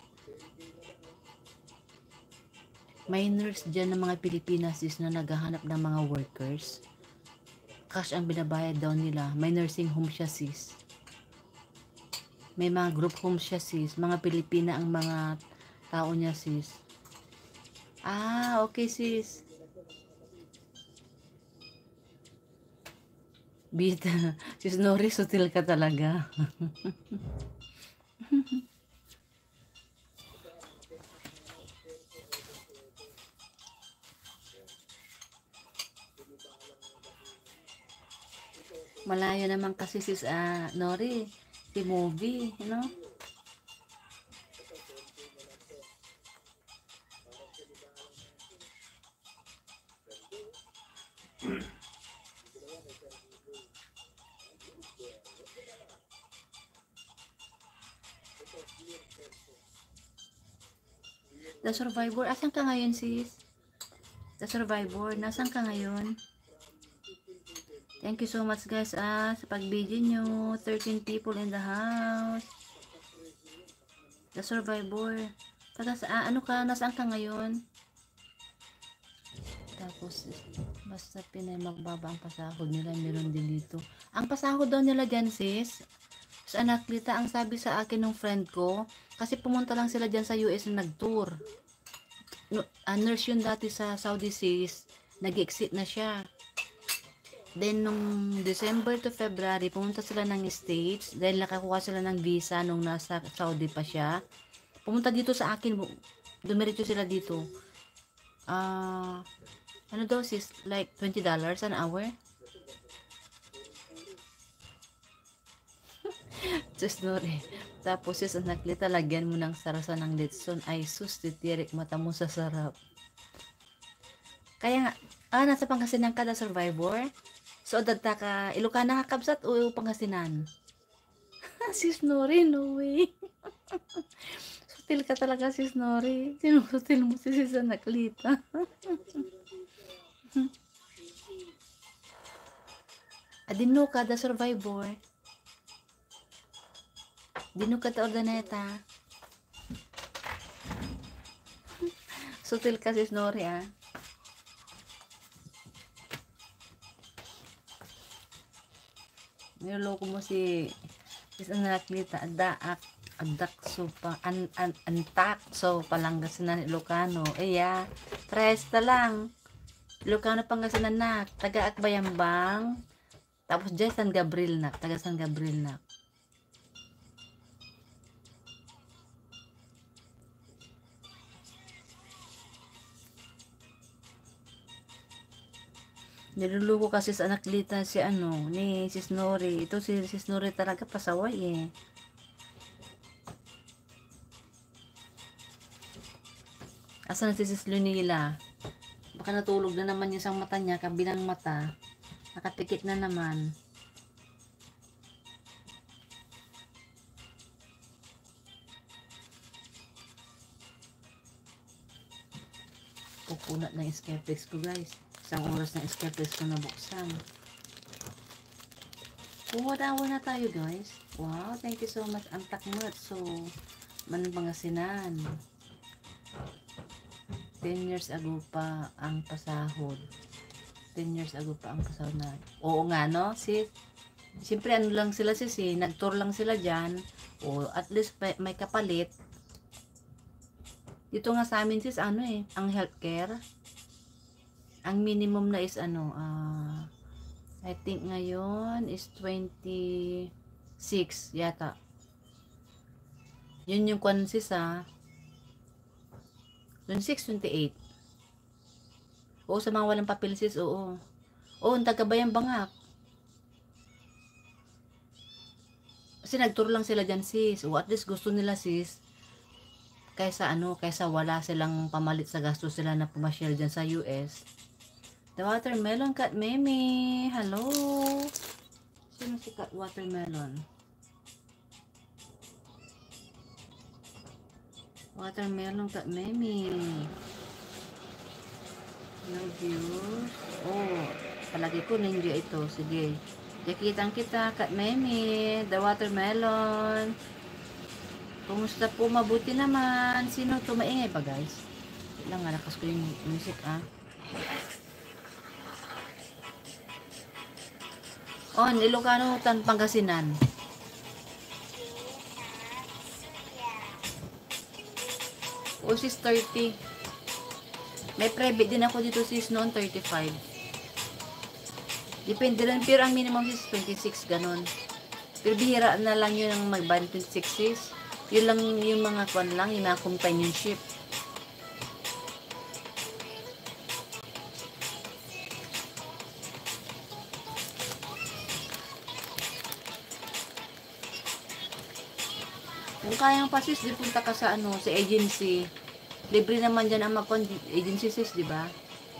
May nurse dyan ng mga Pilipinas sis na naghahanap ng mga workers. Cash ang binabayad daw nila. May nursing home siya sis. May mga group home siya sis. Mga Pilipina ang mga tao niya sis. Ah, okay sis. Bita, sis Nori, sutil ka talaga. Malayo naman kasi sis Nori, si movie, you know? The Survivor, asan ka ngayon sis? The Survivor, nasan ka ngayon? Thank you so much guys sa pag-video nyo. 13 people in the house. The Survivor. Taga ano ka? Nasaan ka ngayon? Tapos, basta Pinay magbaba ang pasahod nila. Meron din dito. Ang pasahod daw nila dyan sis, sa Anaklita, ang sabi sa akin ng friend ko, kasi pumunta lang sila dyan sa US na nag-tour. Nurse yun dati sa Saudi sis. Nag-exit na siya. Then, nung December to February, pumunta sila ng States dahil nakakuha sila ng visa nung nasa Saudi pa siya. Pumunta dito sa akin, dumiretso sila dito. Ano daw sis? Like $20 an hour? Just Nori. Tapos sis, Anaklita, lagyan mo ng sarasan ng litson. Ay sus, titirik mata mo sa sarap. Kaya nga, nasa Pangasinan ka na Survivor? So, dadta ka, Ilocana ka kabsat o Pangasinan? Sis Nori, no way. Sutil ka talaga sis Nori. Sinusutil mo si sis Anaklita. Adino ka, the Survivor. Dino ka ta organeta. Sutil ka sis Nori Niloloko mo si Anaklita. Adak so pa antak so Pangasinan Ilocano. Tres na lang. Ilocano Pangasinan na. Taga Akbayambang. Tapos dyan San Gabriel na. Taga San Gabriel na. Niluluko kasi sa Anaklita si ni Sis Nori. Ito si Sis Nori talaga pasaway Asa na si Sis Lunila? Baka Baka natulog na naman yung isang mata niya, kabilang mata. Nakatikit na naman. Pupunat na yung Scarface ko, guys. Isang oras na Scarface ko nabuksan. Kuha na tayo, guys. Wow, thank you so much. Ang takmat. So, Manpangasinan. 10 years ago pa ang pasahod. 10 years ago pa ang pasahod na. Oo nga, no? Siyempre, ano lang sila sis, nag-tour lang sila dyan. O, at least may kapalit. Dito nga sa amin sis, ang healthcare. Ang minimum na is I think ngayon is 26 yata. Yun yung kwan sis 26, 28. Oo, sa mga walang papel sis, oo. Oo, ang taga-Bayang Bangak. Kasi nag-tour lang sila dyan sis. O at least gusto nila sis. Kaysa wala silang pamalit sa gastos sila na pumasyal dyan sa US. The watermelon cat Meme. Hello. Sino si cat watermelon? Watermelon cat Meme. Love you. Oh, palagi ko ninja ito. Sige. Jakitan kita cat Meme. The watermelon. Kumusta po? Mabuti naman. Sino to? Maingay pa guys? Lang nga, lakas ko yung music On, Ilocano, Pangasinan. O sis 30. May private din ako dito sis noon 35. Depende rin, pero ang minimum sis 26 ganon. Pero bihira na lang yun ang mag-ban 26 sis. Yun lang yung mga kwan lang, yung mga companionship. Kung kayang pa sis, di punta ka sa sa agency. Libre naman dyan ang agency sis, di ba?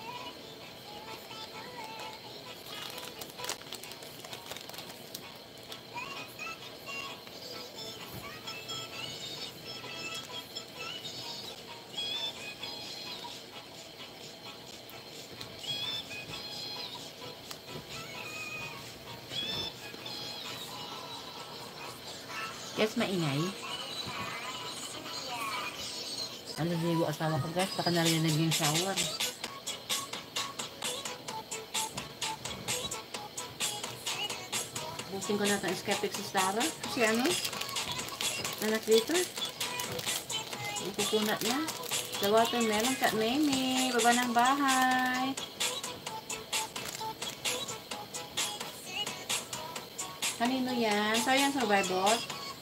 Yes, maingay. Ligo asawa ko guys, baka narinig yung shower. Busin ko natin ang skeptic si Sarah. Kasi nanak dito. Ipupunat na. The watermelon cat Meme. Baba ng bahay. Kanino yan? So yan, survivor.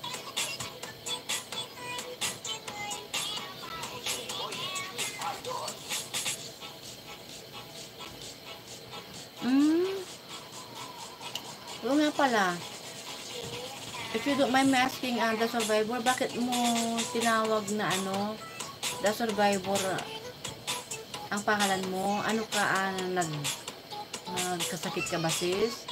Oo nga pala. If you don't mind me asking, the survivor, bakit mo tinawag na the survivor, ang pangalan mo? Ano ka, nagkasakit ka ba sis?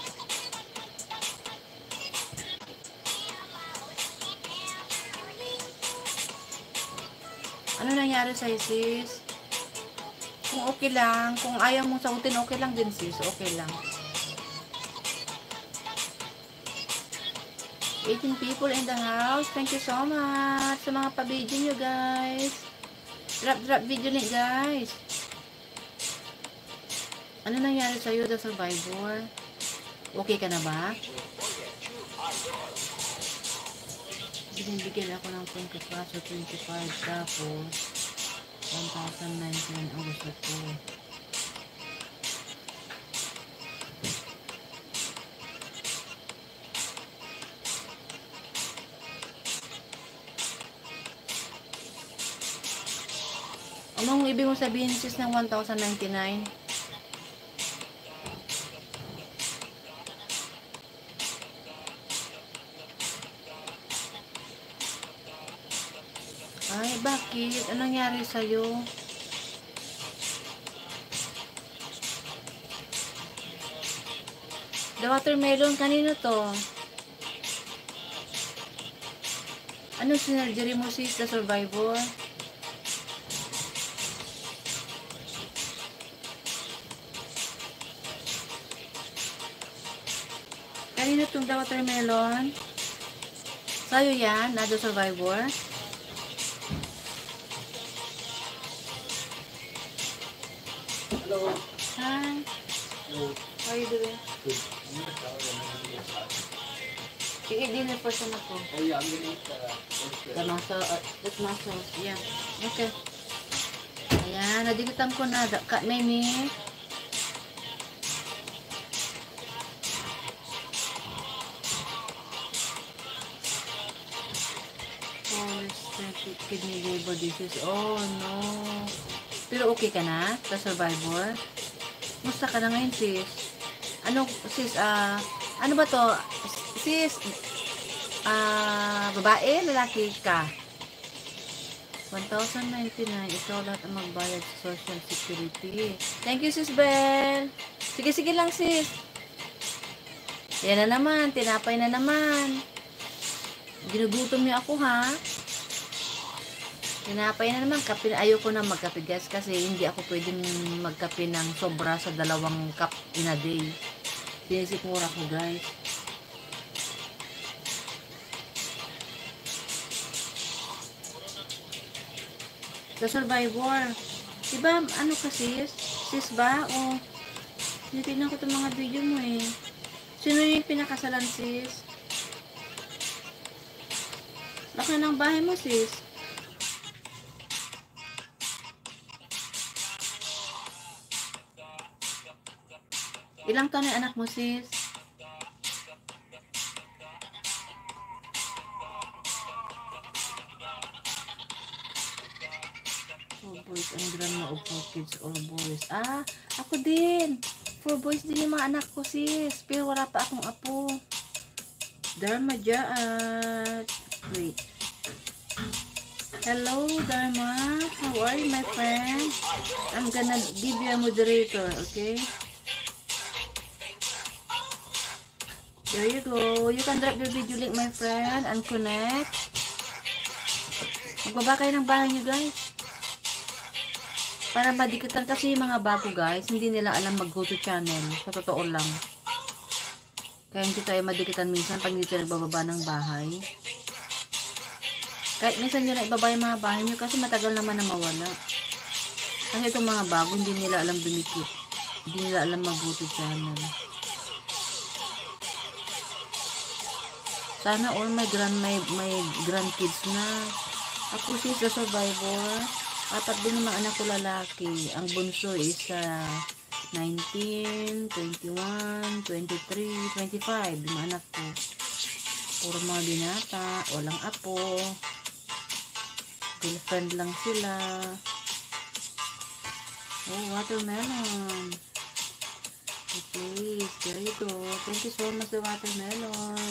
Ano nangyari sa'yo sis? Kung okay lang, kung ayaw mong sagutin, okay lang din sis, okay lang. 18 people in the house. Thank you so much sa mga pa-video nyo guys. Drop video ni guys. Ano nangyari sa'yo, the survivor? Okay ka na ba? Bigyan ako ng 25 tapos 1,099 ang gusto ko. Anong ibig mo sabihin sis ng 1,099? Ay, bakit? Anong nangyari sa'yo? The watermelon, kanino to? Ano sinurgery mo sis, the survivor? Kanino tong the watermelon? Sa'yo yan, the survivor? Hello. Hi. Hello. How are you doing? Good. Sige, dinner person ako. Oh yeah, I'm gonna eat The muscle, this muscle. Yeah. Okay. Ayan, nadikitan ko na. Kak Mimi. Polycystic kidney liver disease. Oh, no. Pero okay ka na? Sa survivor? Musta ka na ngayon, sis? Ano, sis, ano ba to? Sis, babae, lalaki ka? 1,099. Ikaw lahat ang magbayad sa Social Security. Thank you, sis Bell. Sige lang, sis. Yan na naman. Tinapay na naman. Ginugutom niyo ako, ha? Tinapay na naman. Kape. Ayoko na magkape, guys. Kasi hindi ako pwedeng magkape ng sobra sa 2 cup in a day. Sinisikmura ko, guys. The survivor. Diba, ano ka sis? Sis ba? O, tinitignan ko itong mga video mo eh. Sino yung pinakasalan sis? Laki ng bahay mo sis. Ilang taon yung anak mo sis? Boys and grandma of 4 kids or boys. Ako din. 4 boys din yung mga anak ko sis. Pero wala pa akong apo. Dharma Jaat. Wait. Hello Dharma. How are you my friend? I'm gonna give you a moderator. Okay? There you go. You can drop your video link my friend and connect. Magbaba kayo ng bahay nyo guys. Para madikitan kasi yung mga bago guys, hindi nila alam mag go to channel. Sa totoo lang. Kaya hindi tayo madikitan minsan pag hindi tayo nagbababa ng bahay. Kahit minsan nyo na ibaba yung mga bahay nyo kasi matagal naman na mawala. Kasi itong mga bago, hindi nila alam dumikit. Hindi nila alam mag go to channel. Sana all my grandkids na. Ako sis the survivor. 4 din yung mga anak ko lalaki. Ang bunso is 19, 21, 23, 25. Yung mga anak ko. Puro mga binata. Walang apo. Girlfriend lang sila. Oh, watermelon. Okay, there you go. Thank you so much the watermelon.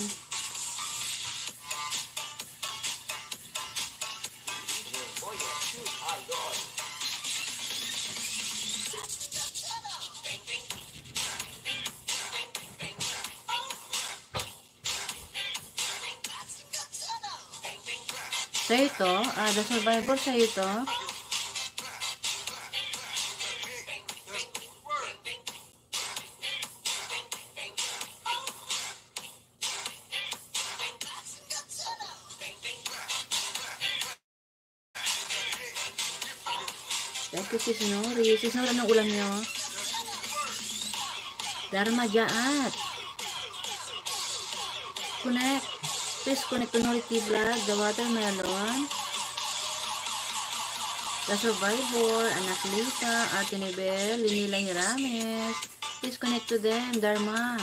So ito, the survivor sa ito. Thank you sis Nori. Sis Nori, anong ulam nyo? Dharma Jaat. Connect. Please connect to Nori Vlog, the watermelon. The survivor, anak Lisa, Ate Nibel, Linila Hirames. Please connect to them, Dharma.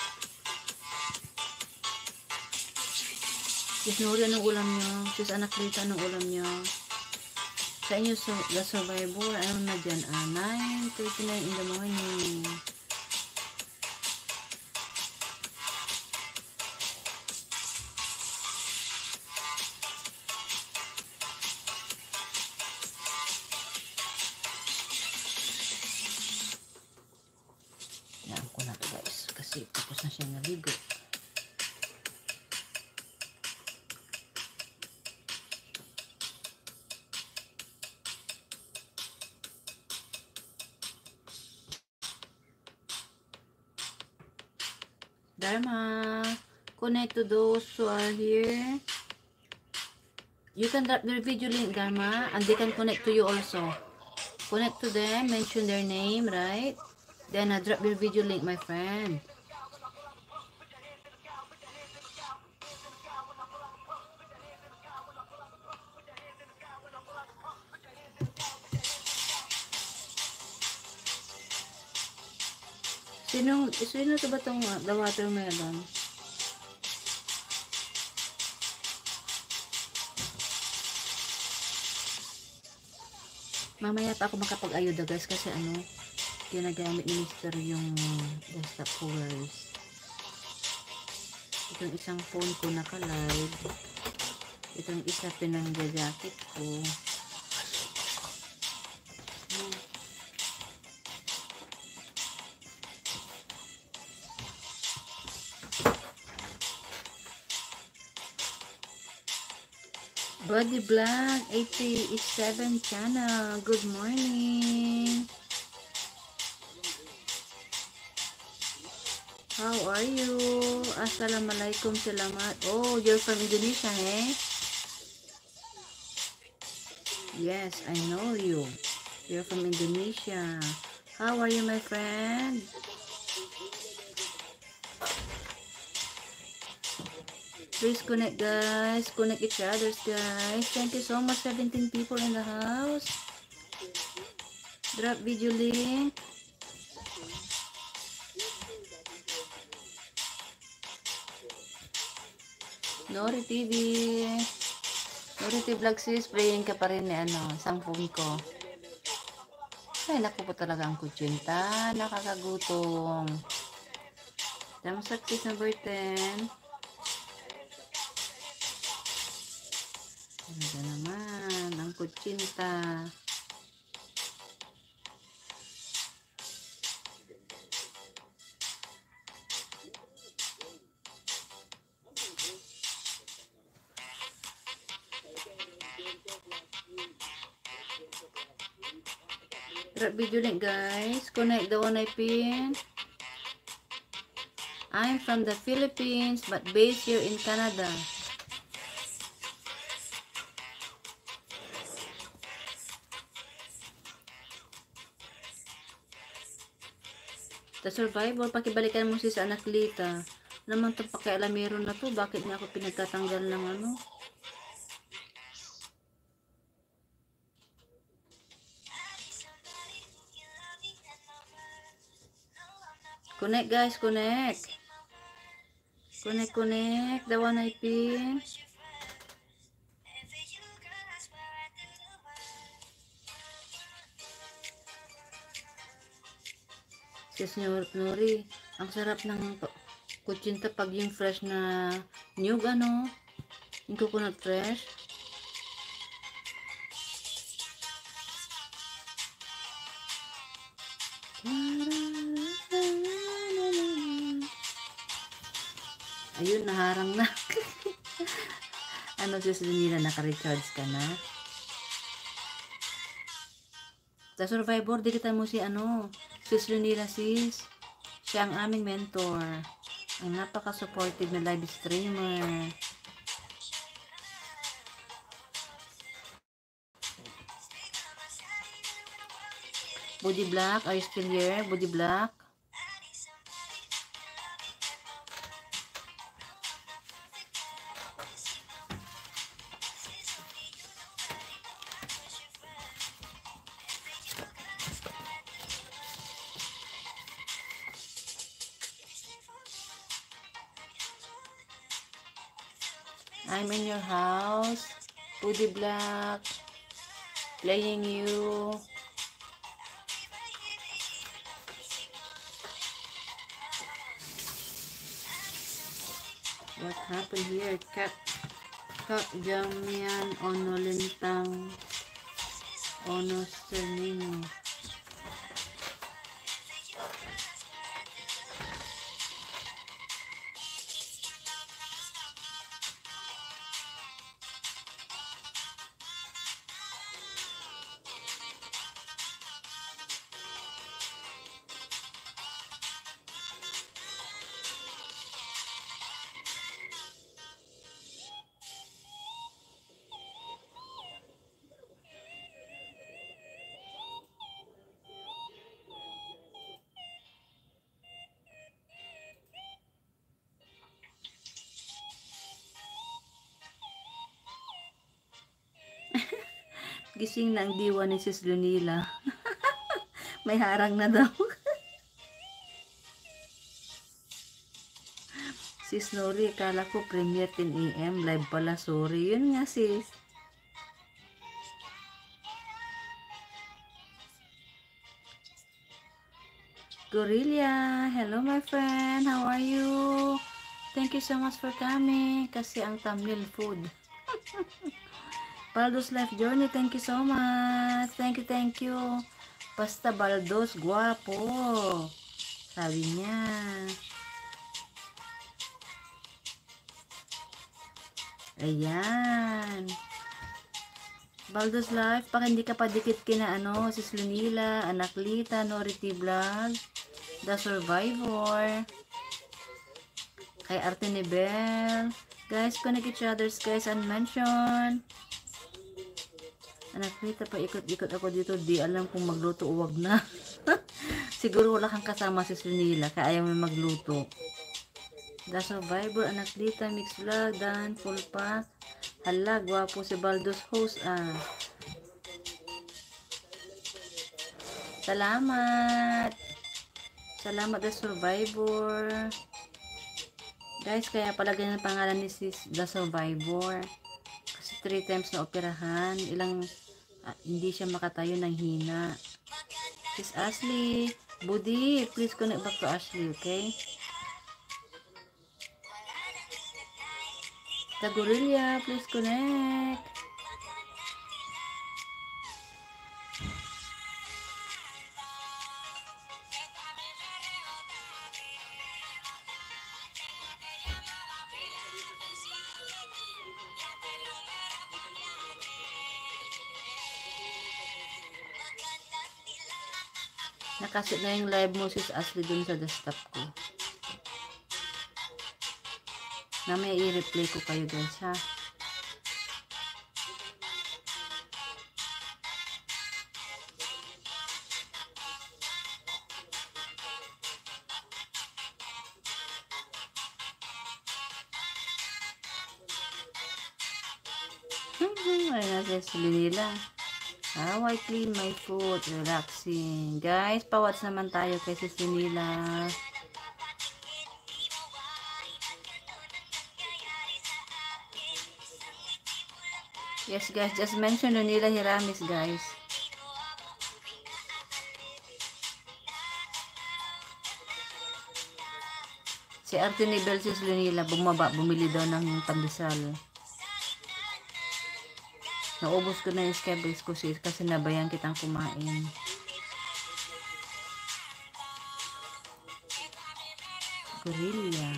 Sis Nori, anong ulam nyo? Sis anak Lisa, anong ulam nyo? Sa inyo, the survivor, ano na dyan? 9:39 in the morning. Yan ko na to guys. Kasi tapos na siya naligo. Dharma, connect to those who are here. You can drop their video link, Dharma, and they can connect to you also. Connect to them, mention their name, right? Then drop your video link, my friend. Sino to ba itong the watermelon? Mamaya pa ako makapag-ayuda guys kasi ginagamit ni Mr. yung desktop covers. Itong isang phone ko naka-live. Itong isa pinang-jacket ko. Body Black 87 channel. Good morning. How are you? Assalamualaikum, selamat. Oh, you're from Indonesia, eh? Yes, I know you. You're from Indonesia. How are you, my friend? Please connect, guys. Connect each others, guys. Thank you so much. 17 people in the house. Drop video link. Nori TV. Nori TV Vlog sis. Playing ka pa rin ni isang phone ko. Ay, naku po talaga ang kutsinta. Nakakagutom. Dam success number 10. Ano naman, ang kutsinta. Drop video link, guys. Connect the one I pin. I'm from the Philippines but based here in Canada. The Survivor, pakibalikan mo si sa anak Lita. Naman itong pakialamero na to. Bakit niya ako pinagtatanggal ng Connect, guys, connect. Connect. The one I pin. Senyor Nori, ang sarap ng kutsinta pag yung fresh na nyug, yung coconut fresh. Ayun, naharang na. Sis nila, naka-recharge ka na? The Survivor, dikitan mo si Sis Lunila, sis. Siya ang aming mentor. Ang napaka-supportive na live streamer. Body Black, are you still here? Body Black. I'm in your house. Body Black. Playing you. What happened here? Kak Jamian Ono Lintang Ono Sternino. gising na ang diwa ni Sis Lunila. May harang na daw. Sis Nori, kala ko premiere 10 AM. Live pala, sorry. Yun nga sis. Gorilla, hello my friend. How are you? Thank you so much for coming. Kasi ang thumbnail food. Baldos Life Journey, thank you so much. Thank you, thank you. Basta Baldos, guwapo. Sabi niya. Ayan. Baldos Life, baka hindi ka pa dikit kina Sis Lunila, Anak Lita, Nority Vlog, The Survivor, kay Arte Nibel. Guys, connect each others guys and mention. Anak Lita, pa ikot-ikot ako dito, di alam kung magluto o wag na. Siguro wala kang kasama Sis Lunila, kaya ayaw mo magluto. The Survivor, Anak Lita, Mix Vlog, Dan, Full Pack. Hala, gwapo si Baldos host ah. Salamat. Salamat The Survivor. Guys, kaya pala ganyan ang pangalan ni Sis The Survivor. Kasi 3 times na operahan. Hindi siya makatayo ng hina. Sis Ashley, Budi, please connect back to Ashley, okay? The Gorilla, please connect. Nakasit na yung live mo Sis Ashley dun sa desktop ko. Na may i-replay ko kayo guys ha. Ay na Sis Lunila. How I clean my foot, relaxing. Guys, pawats naman tayo kay Sis Lunila. Yes guys, just mention Lunila Hiramis guys. Si Arte Nibel Sis Lunila bumili daw ng pandesal. Naubos ko na yung skebis ko sis kasi nabayan kitang kumain. Gorilla.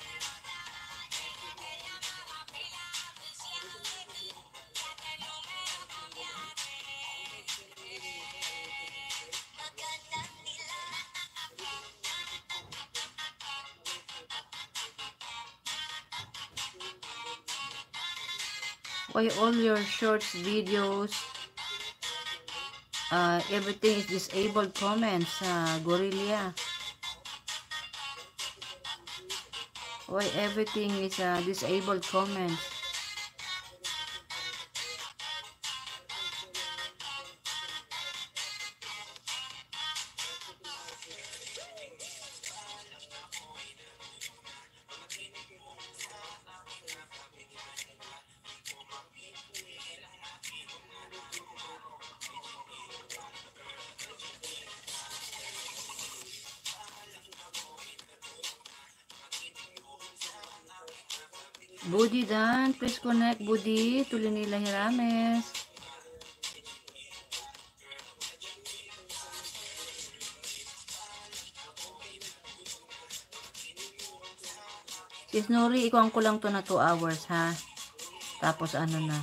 Why all your shorts, videos, everything is disabled comments, Gorilla? Why everything is disabled comments? Budi Dan, please connect Budi to Lunila Hirames. Sis Nori, ikuha ko lang to na 2 hours ha. Tapos ano na.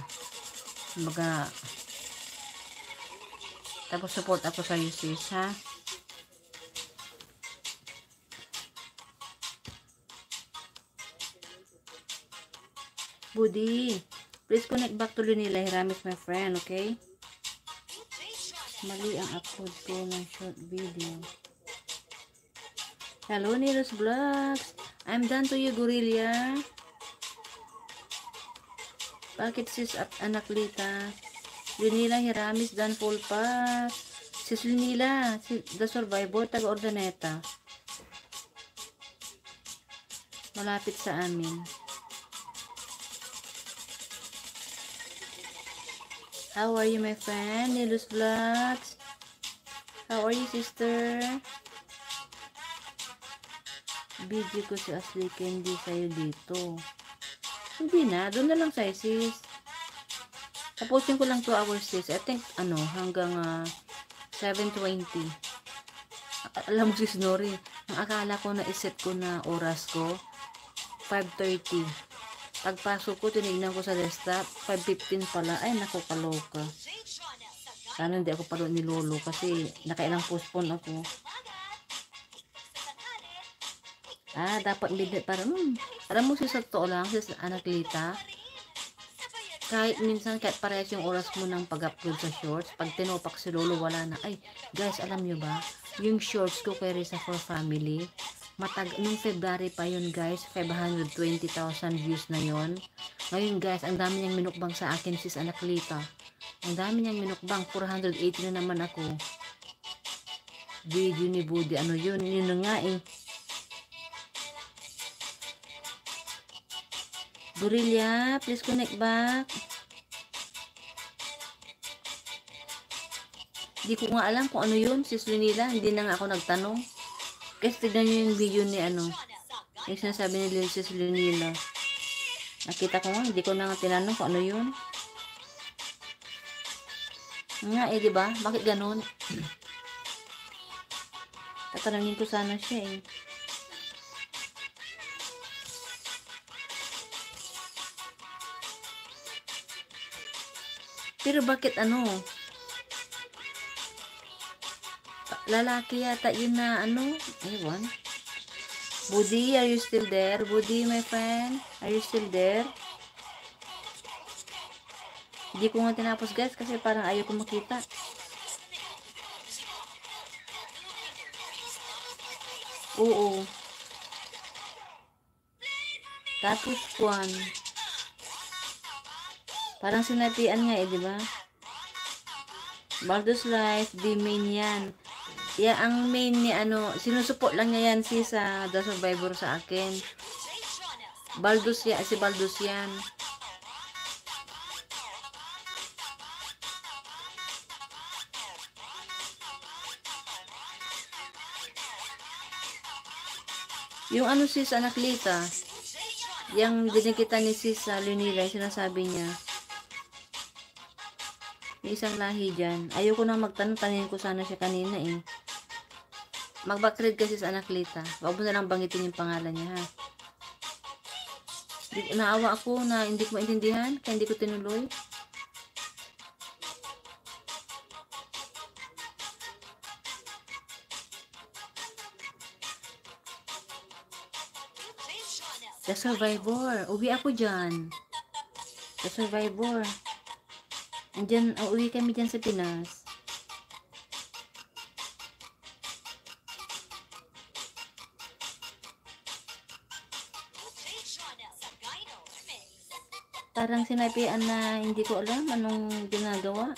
Tapos support ako sa iyo sis ha. Budi, please connect back to Lunila Hiramis, my friend, okay? Mali ang upload ko ng short video. Hello, Nilos Vlogs. I'm done to you, Gorilla. Bakit sis at Anak Lita? Lunila Hiramis dan full pass. Sis Lunila, si The Survivor, taga Ordaneta. Malapit sa amin. How are you, my friend? Nilus Vlogs. How are you, sister? Video ko si Ashley Candy sa'yo dito. Hindi na. Doon na lang sa'yo, sis. Tapusin ko lang 2 hours, sis. I think, hanggang 7:20. Alam mo, sis Nori, ang akala ko na iset ko na oras ko, 5:30. Pagpasok ko, tinignan ko sa desktop, 5:15 pala. Ay, naku, kaloka. Sana hindi ako palo ni Lolo kasi nakailang postpone ako. Dapat midnight para alam mo, sis, sa totoo lang, sis Anak Lita, kahit minsan, kahit parehas yung oras mo ng pag-upload sa shorts, pag tinopak si Lolo, wala na. Ay, guys, alam nyo ba, yung shorts ko kay Risa for Family, nung February pa yun, guys, 520,000 views na yon. Ngayon, guys, ang dami niyang minukbang sa akin, sis Anak Lita. Ang dami niyang minukbang, 480 na naman ako. Video ni Budi, yun na nga eh. Burilla, please connect back. Hindi ko nga alam kung ano yun, sis Lunila. Hindi na nga ako nagtanong. Kasi tignan nyo yung video ni yung sinasabi ni sis Lunila. Nakita ko nga, hindi ko na nga tinanong kung ano yun. Nga diba? Bakit ganun? Tatanungin ko sana siya eh. Pero bakit lalaki yata yun na ewan. Budi, are you still there? Budi, my friend, are you still there? Hindi ko nga tinapos, guys, kasi parang ayaw ko makita. Oo. Tapos Juan. Parang sinapian nga di ba? Baldur's Life, di main yan. Ang main ni sinusuport lang niya yan si sa The Survivor sa akin. Si Baldur's yan. Yung sis Anak Lita, yung dinikita ni sis Lunila, sinasabi niya, may isang lahi dyan. Ayoko na magtanong, tanongin ko sana siya kanina eh. Mag-backread kasi sa Anak Lita. Huwag mo na lang banggitin yung pangalan niya, ha. Naawa ako na hindi ko maintindihan, kaya hindi ko tinuloy. The Survivor. Uwi ako dyan. The Survivor. Andyan, uwi kami dyan sa Pinas. Parang sinabihan na hindi ko alam anong ginagawa.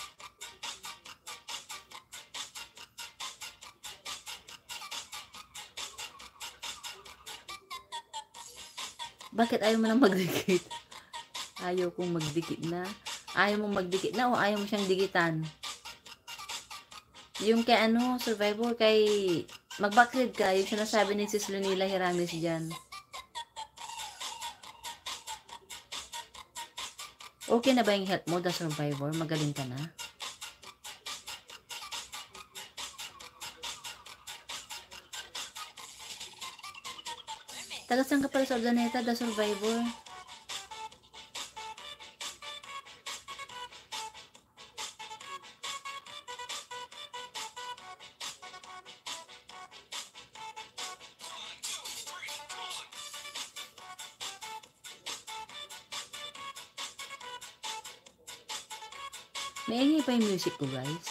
Bakit ayaw mo na magdikit? Ayaw kong magdikit na. Ayaw mong magdikit na o ayaw mo siyang dikitan? Yung kay Survivor, kay mag-backread ka, yung sinasabi ni sis Lunila Hiramis dyan. Okay na ba yung health mo, The Survivor? Magaling ka na? Taga saan ka pala sa Ordaneta, The Survivor? Maingay pa yung music ko, guys.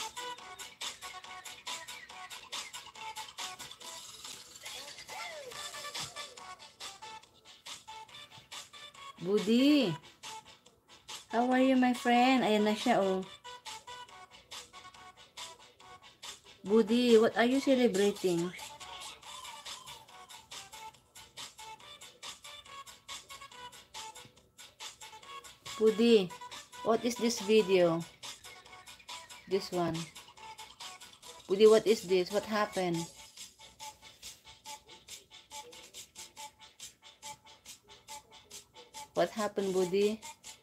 Budi. How are you, my friend? Ayan na siya, oh. Budi, what are you celebrating? Budi, what is this video? This one. Budi, what is this? What happened? What happened, Budi?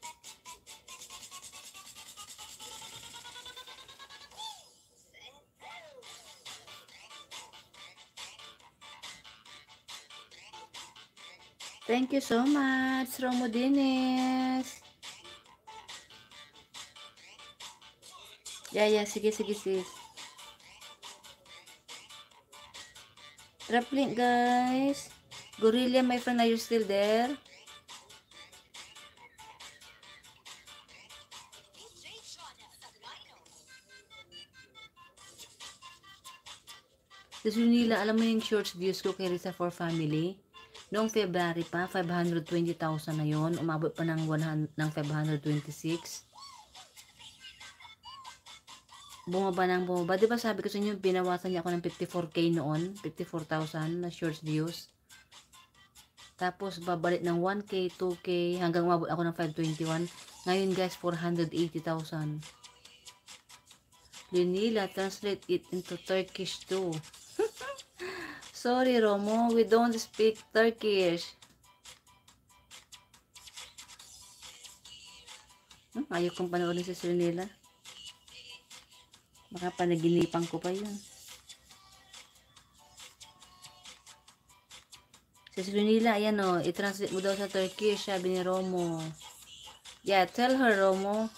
Thank you so much, Romo Dennis. Yeah, sige, sis. Drop link, guys. Gorilla, my friend, are you still there? Sa Junila, alam mo yung shorts views ko kay Risa for Family? Noong February pa, 520,000 na yon, umabot pa ng 526. Bumaba. Di ba sabi ko sa inyo, binawasan niya ako ng 54k noon, 54,000 na shorts views. Tapos, babalik ng 1k, 2k, hanggang umabot ako ng 521. Ngayon guys, 480,000. Lunila, translate it into Turkish too. Sorry, Romo, we don't speak Turkish. Ayaw kong panoorin si Sir Nila. Baka panaginipan ko pa yun. Si Sir Nila, ayan o, i-translate mo daw sa Turkish, sabi ni Romo. Yeah, tell her, Romo.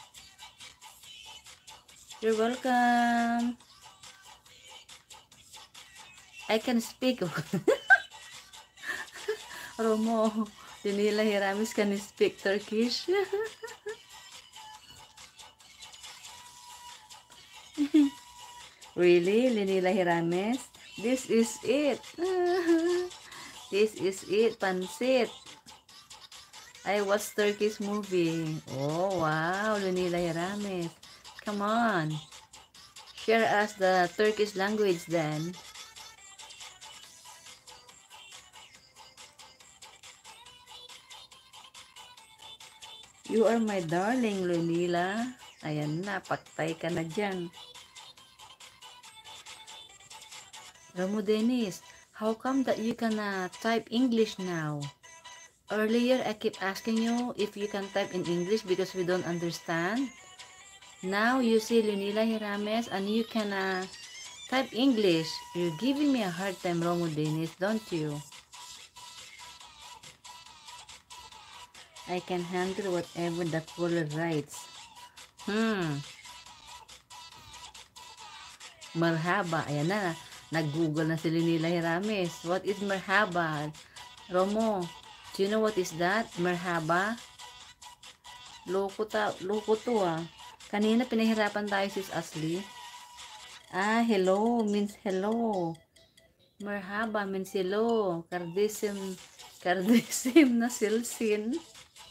You're welcome. I can speak. Romo, Lunila Hiramis can speak Turkish. Really, Lunila Hiramis? This is it. This is it, pansit. I watched Turkish movie. Oh, wow, Lunila Hiramis. Come on. Share us the Turkish language then. You are my darling, Lunila. Ayan na, paktay ka na dyan. Romo Dennis, how come that you can type English now? Earlier, I keep asking you if you can type in English because we don't understand. Now, you see Lunila Hirames and you can type English. You're giving me a hard time, Romo Dennis, don't you? I can handle whatever the caller writes. Marhaba. Ayan na. Nag-google na si Lunila Hirames. What is marhaba? Romo, do you know what is that? Marhaba? Loko to ah. Kanina pinahirapan tayo sis Ashley. Hello means hello. Marhaba means hello. Kardesim na silsin.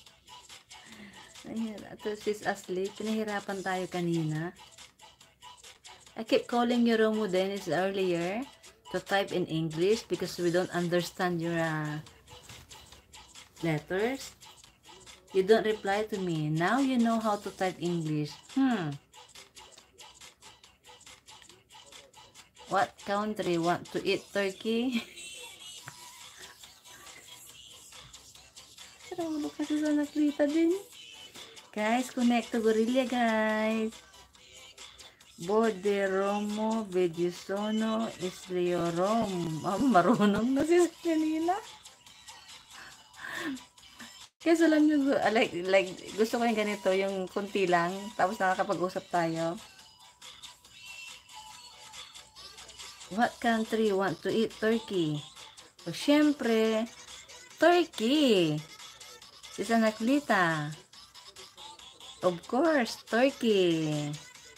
Ito sis Ashley, pinahirapan tayo kanina. I keep calling you Romo Dennis earlier to type in English because we don't understand your letters. You don't reply to me. Now you know how to type English. What country want to eat turkey? Sarap kasi sa nakita din. Guys, connect to Gorilla, guys. Bode Romo, Vedusono, Isliorom. Marunong na si kanila. Kasi alam nyo, like, gusto ko yung ganito, yung kunti lang, tapos nakakapag-usap tayo. What country want to eat turkey? O, syempre, Turkey. Si Sanaklita. Of course, Turkey.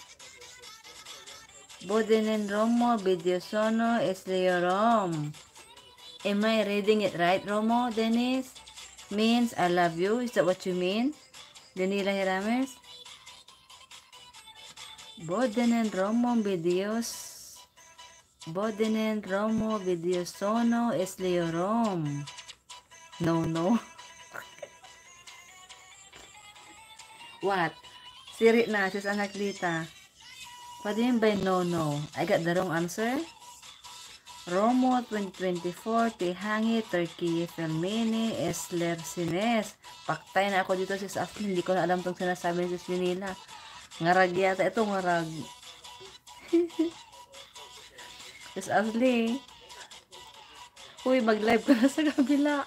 Bodenen Romo, Videosono, Esleorom. Am I reading it right, Romo, Dennis? Means I love you? Is that what you mean? Lenila Hirames. Bodenen Romo videos. Bodenen Romo videos sono es Leorom. No, no. What? Siri na, sis anak Lita. What do you mean by no, no? I got the wrong answer? Romo 2024, Tihangi, Turkey, Felmini, Esler, Sines. Paktay na ako dito sis Afli. Hindi ko na alam itong sinasabi ni sis Junila. Ngarag yata ito, ngarag. Sis Afli. Uy, mag-live ka na sa kabila.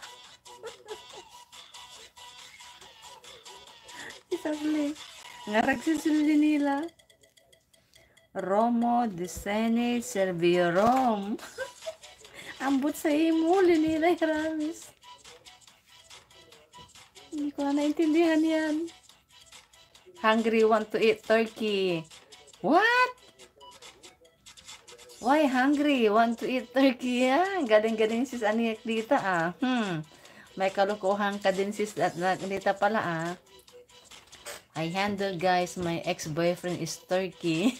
Sis Afli. Ngarag sis Junila. Romo, Desene, Servio, Rom. Ambot sa imo, Lenila Hirames. Hindi ko na naintindihan yan. Hungry, want to eat turkey. What? Why hungry? Want to eat turkey, ah? Galing-galing sis Anik dito, ah. May kalukuhan ka din sis at dito pala, ah. I handle, guys. My ex-boyfriend is turkey.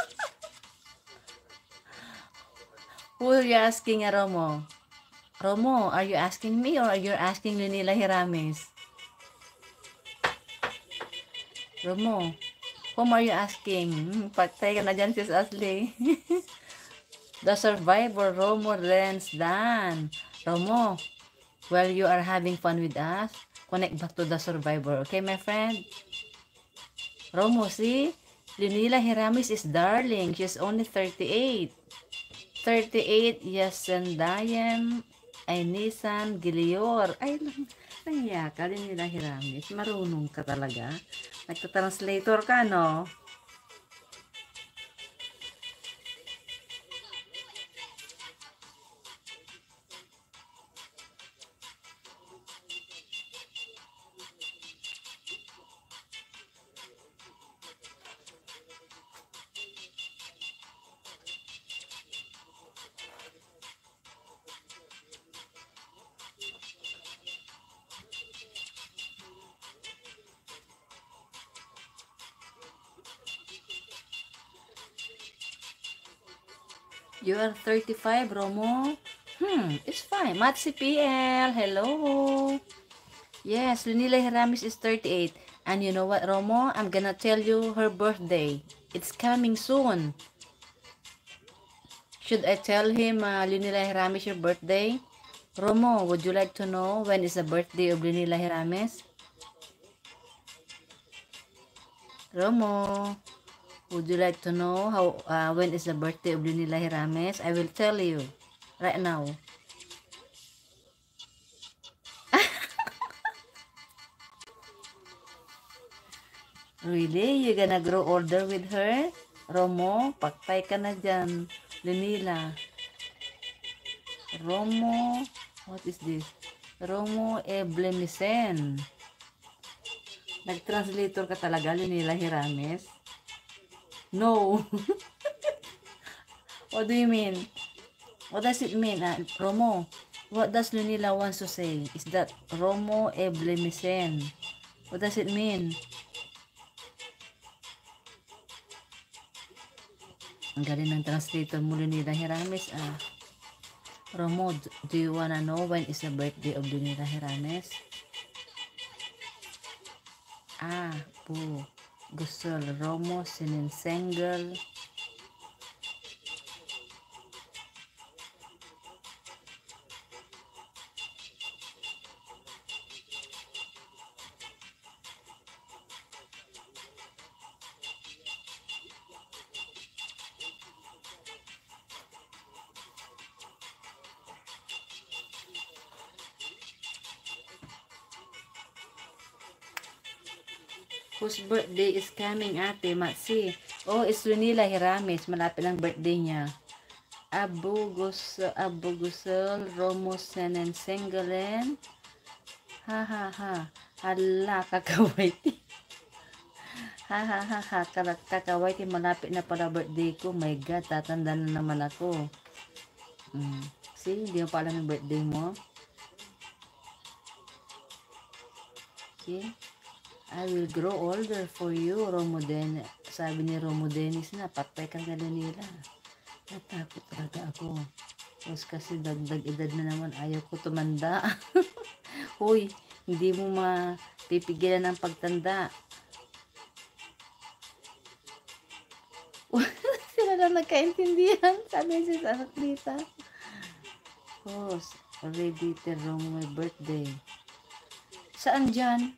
Who are you asking, Romo? Romo, are you asking me or are you asking Lenila Hirames? Romo, whom are you asking? Patay ka na dyan, sis Ashley. The survivor, Romo Renz Dan. Romo, while you are having fun with us, connect back to the survivor. Okay, my friend? Romo, see? Lenila Hirames is darling. She's only 38. 38, yes, Sandayem, ay Nissan, Gilior. Ay, nangya ka, Lenila Hirames. Marunong ka talaga. Nagta-translator ka, no? You are 35, Romo? It's fine. Matsi PL, hello. Yes, Lenila Hirames is 38. And you know what, Romo? I'm gonna tell you her birthday. It's coming soon. Should I tell him, Lenila Hirames, your birthday? Romo, would you like to know when is the birthday of Lenila Hirames? Romo, would you like to know when is the birthday of Lenila Hirames? I will tell you right now. Really? You gonna grow older with her? Romo, paktay ka na dyan. Lenila. Romo, what is this? Romo Eblemisen. Nag-translator ka talaga, Lenila Hirames? No. What do you mean? What does it mean? Romo, what does Lenila wants to say? Is that Romo Eblemisen? What does it mean? Ang galing ng translator mo, Lenila Hirames, ah. Romo, do you wanna know when is the birthday of Lenila Hirames? Po. Gusol, Romo, Sininsengal. Whose birthday is coming, ate? Matsi. Oh, it's Lenila Hirames. Malapit ang birthday niya. Abu Gusol, Romo Sininsengal. Ha ha ha. Hala, kakawaiti. Ha ha ha ha. Kakawaiti, malapit na pala birthday ko. My God, tatanda na naman ako. See, hindi mo pa alam yung birthday mo. See? I will grow older for you, Romo Den. Sabi ni Romo Dennis na, patay kang gano'n nila. Natakot talaga ako. Tapos kasi dagdag edad na naman, ayaw ko tumanda. Hoy, hindi mo mapipigilan ng pagtanda. Sila lang nagkaintindihan. Sabi si anak Lita. Oh, already wrong my birthday. Saan dyan?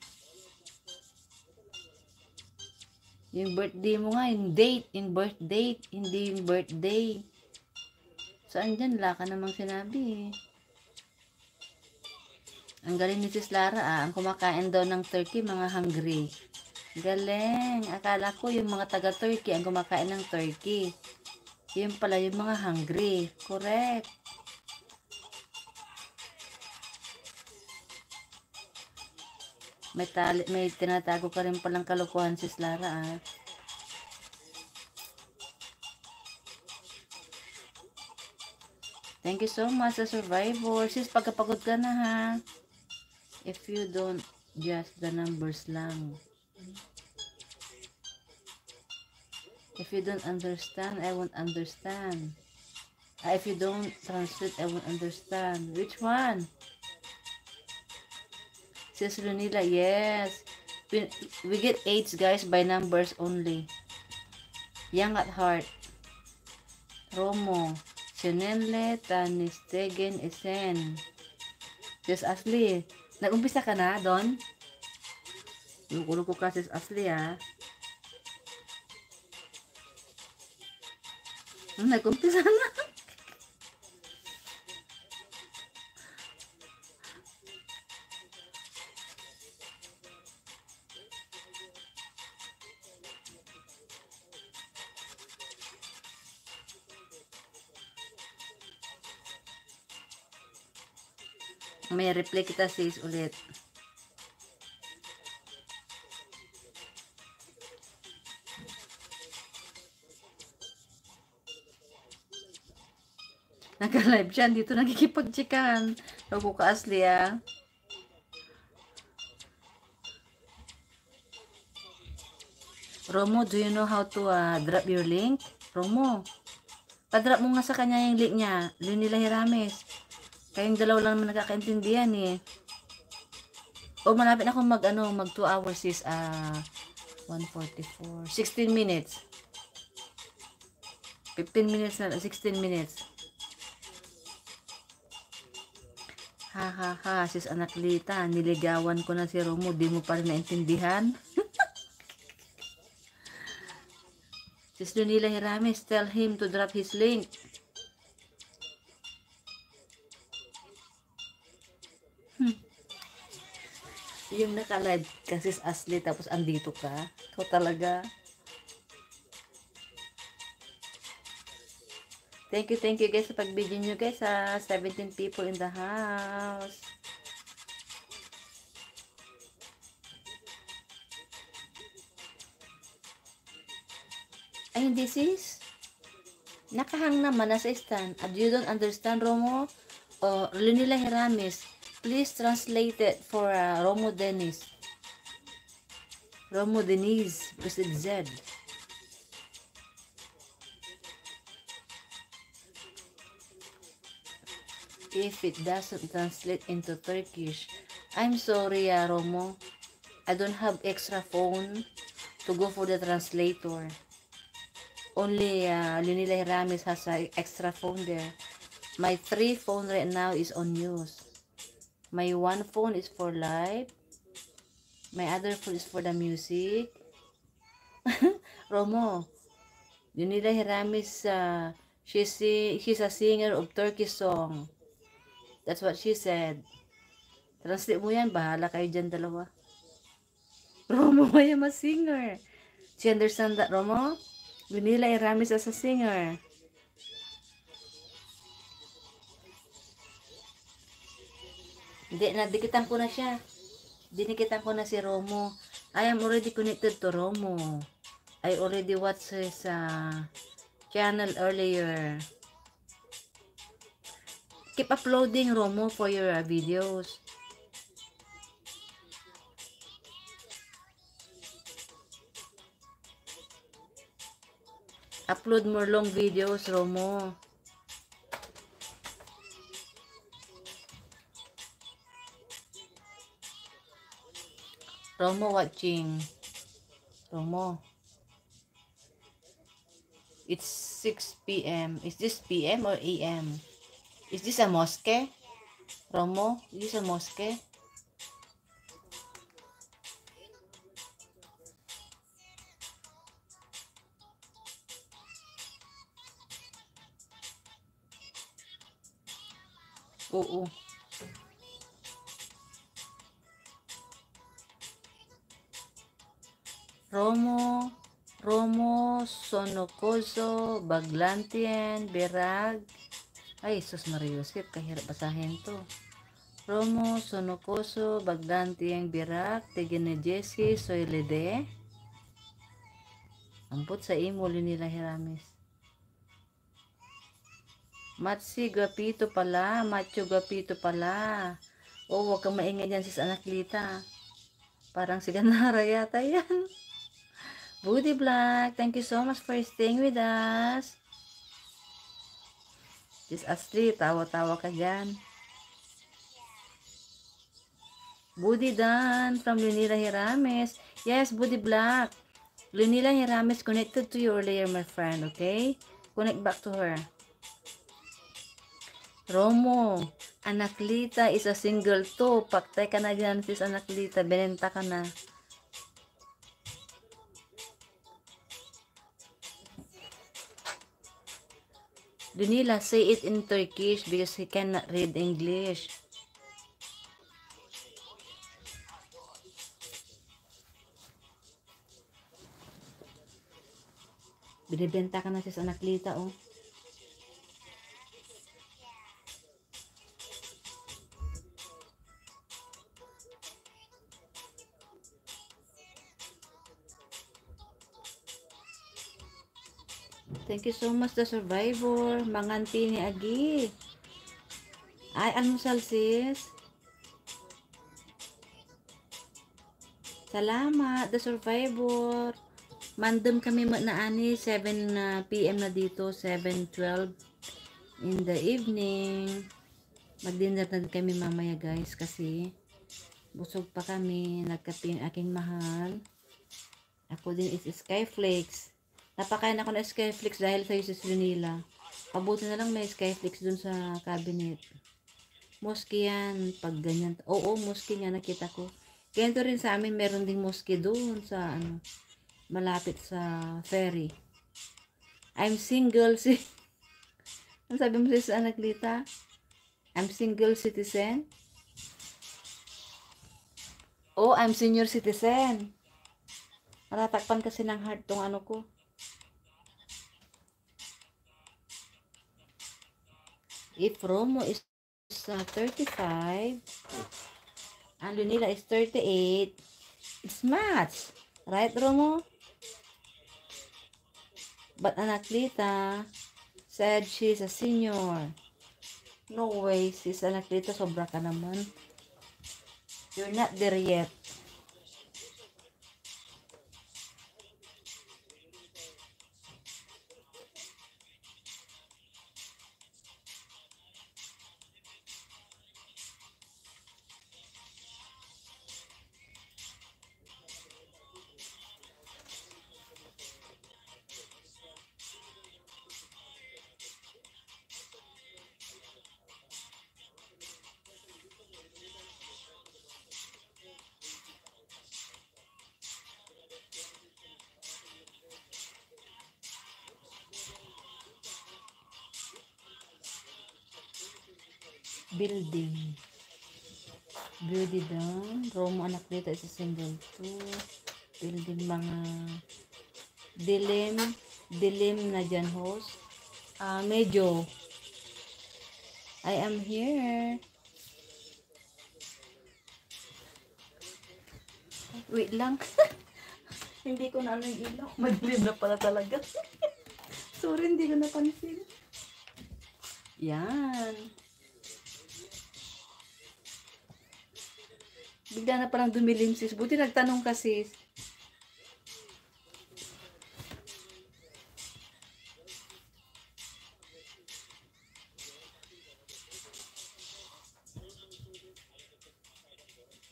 Yung birthday mo nga, yung date, yung birth date, hindi yung birthday. Saan dyan? Wala ka namang sinabi eh. Ang galing ni Sis Lara ang kumakain daw ng turkey, mga hungry. Galing. Akala ko yung mga taga-Turkey ang kumakain ng turkey. Yun pala yung mga hungry. Correct. May tinatago ka rin palang kalokohan, Sis Lara Thank you so much sa survivor. Sis, pagkapagod ka na ha. If you don't, just the numbers lang. If you don't understand, I won't understand. If you don't translate, I won't understand. Which one? Sis Lunila, yes. We get 8 guys by numbers only. Young at heart. Romo. Sinenle, Tanistegen, Isen. Sis Ashley, nag-umpisa ka na doon? Yung kulo ko ka, Sis Ashley nag-umpisa na. May replay kita, sis, ulit. Naka-live siya. Dito nakikipag-chikan. Logo ka, Asli, Romo, do you know how to drop your link? Romo, pa-drop mo nga sa kanya yung link niya. Lunila Hirames. Kayong dalawa lang naman nakakaintindihan eh. O malapit na akong mag 2 hours is 1:44. 16 minutes. 15 minutes na, 16 minutes. Ha, sis anak Lita, niligawan ko na si Romo, di mo pa rin naintindihan. Sis Lunila Hirames, tell him to drop his link. Yung naka-live ka, Sis Ashley, tapos andito ka. Ikaw talaga. Thank you guys sa pag-video nyo guys 17 people in the house. Ay, hindi sis. Nakahang naman nasa stand. You don't understand, Romo? O, Lunila Hirames. Please translate it for Romo Dennis. Romo Denise, with Z. If it doesn't translate into Turkish, I'm sorry, Romo. I don't have extra phone to go for the translator. Only Lunila Hirames has an extra phone there. My 3 phone right now is on use. My 1 phone is for live. My other phone is for the music. Romo, Lunila Hirames, she's a singer of Turkish song. That's what she said. Translate mo yan, bahala kayo dyan dalawa. Romo, I am a singer. Do you understand that, Romo? Lunila Hirames as a singer. Hindi, nadikitan ko na siya. Dinikitan ko na si Romo. I am already connected to Romo. I already watched his channel earlier. Keep uploading, Romo, for your videos. Upload more long videos, Romo. Romo watching. Romo. It's 6 p.m. Is this p.m. or a.m.? Is this a mosque? Romo, is this a mosque? Oo. Romo, Sonocoso, Baglantien, Berag. Ay, sus Mariusip, kahirap basahin to. Romo, Sonocoso, Baglantien, Berag, Tiginejesi, Soylede. Ampot sa imo, nila Hiramis. Matsi Gapito pala, Macho Gapito pala. Oh, wag kang maingay dyan sis Anaklita. Parang si Ganara yata yan. Booty Black, thank you so much for staying with us. Sis Astrid, tawa-tawa ka dyan. Budi Dan from Lunila Hirames. Yes, Budi Black. Lunila Hirames connected to you earlier, my friend, okay? Connect back to her. Romo, Anaklita is a single too. Paktay ka na dyan, sis Anaklita. Benenta ka na. Lunila, say it in Turkish because he cannot read English. Binibenta ka na sis Anaklita, oh. Thank you so much, The Survivor. Manganti ni Agi. Ay, almusal sis. Salamat, The Survivor. Mandem kami na ani, 7 p.m. na dito, 7:12 in the evening. Mag-dinner na kami mamaya guys kasi busog pa kami. Nagkape yung aking mahal. Ako din is Skyflakes. Napakain ako ng Skyflakes dahil sa sis Lunila. Pabuti na lang may Skyflakes dun sa cabinet. Moski yan. Pag ganyan. Oo, moski nga nakita ko. Ganito rin sa amin, meron ding moski dun sa ano, malapit sa ferry. I'm single. Ano sabi mo sa Anaklita? I'm single citizen. Oh, I'm senior citizen. Natatakpan kasi ng heart tong ano ko. If Romo is 35 and Lunila is 38, it's match. Right, Romo? But Anaklita said she's a senior. No way, sis Anaklita, sobra ka naman. You're not there yet. Building. Beauty down. Romo Anaklita is a single too. Building mga dilim na dyan host. Medyo. I am here. Wait lang. Hindi ko na ano yung ilaw. Madilim na pala talaga. Sorry, hindi ko napansin. Yan. Bigla na parang dumilim sis. Buti nagtanong ka sis.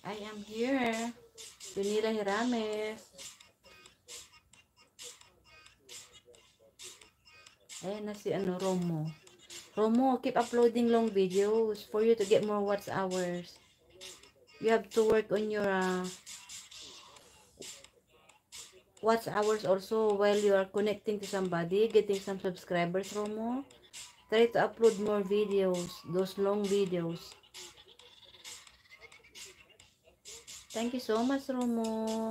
I am here. Lunila Hirames. Ayan na si Romo. Romo, keep uploading long videos for you to get more watch hours. You have to work on your watch hours also while you are connecting to somebody, getting some subscribers, Romo. Try to upload more videos, those long videos. Thank you so much, Romo.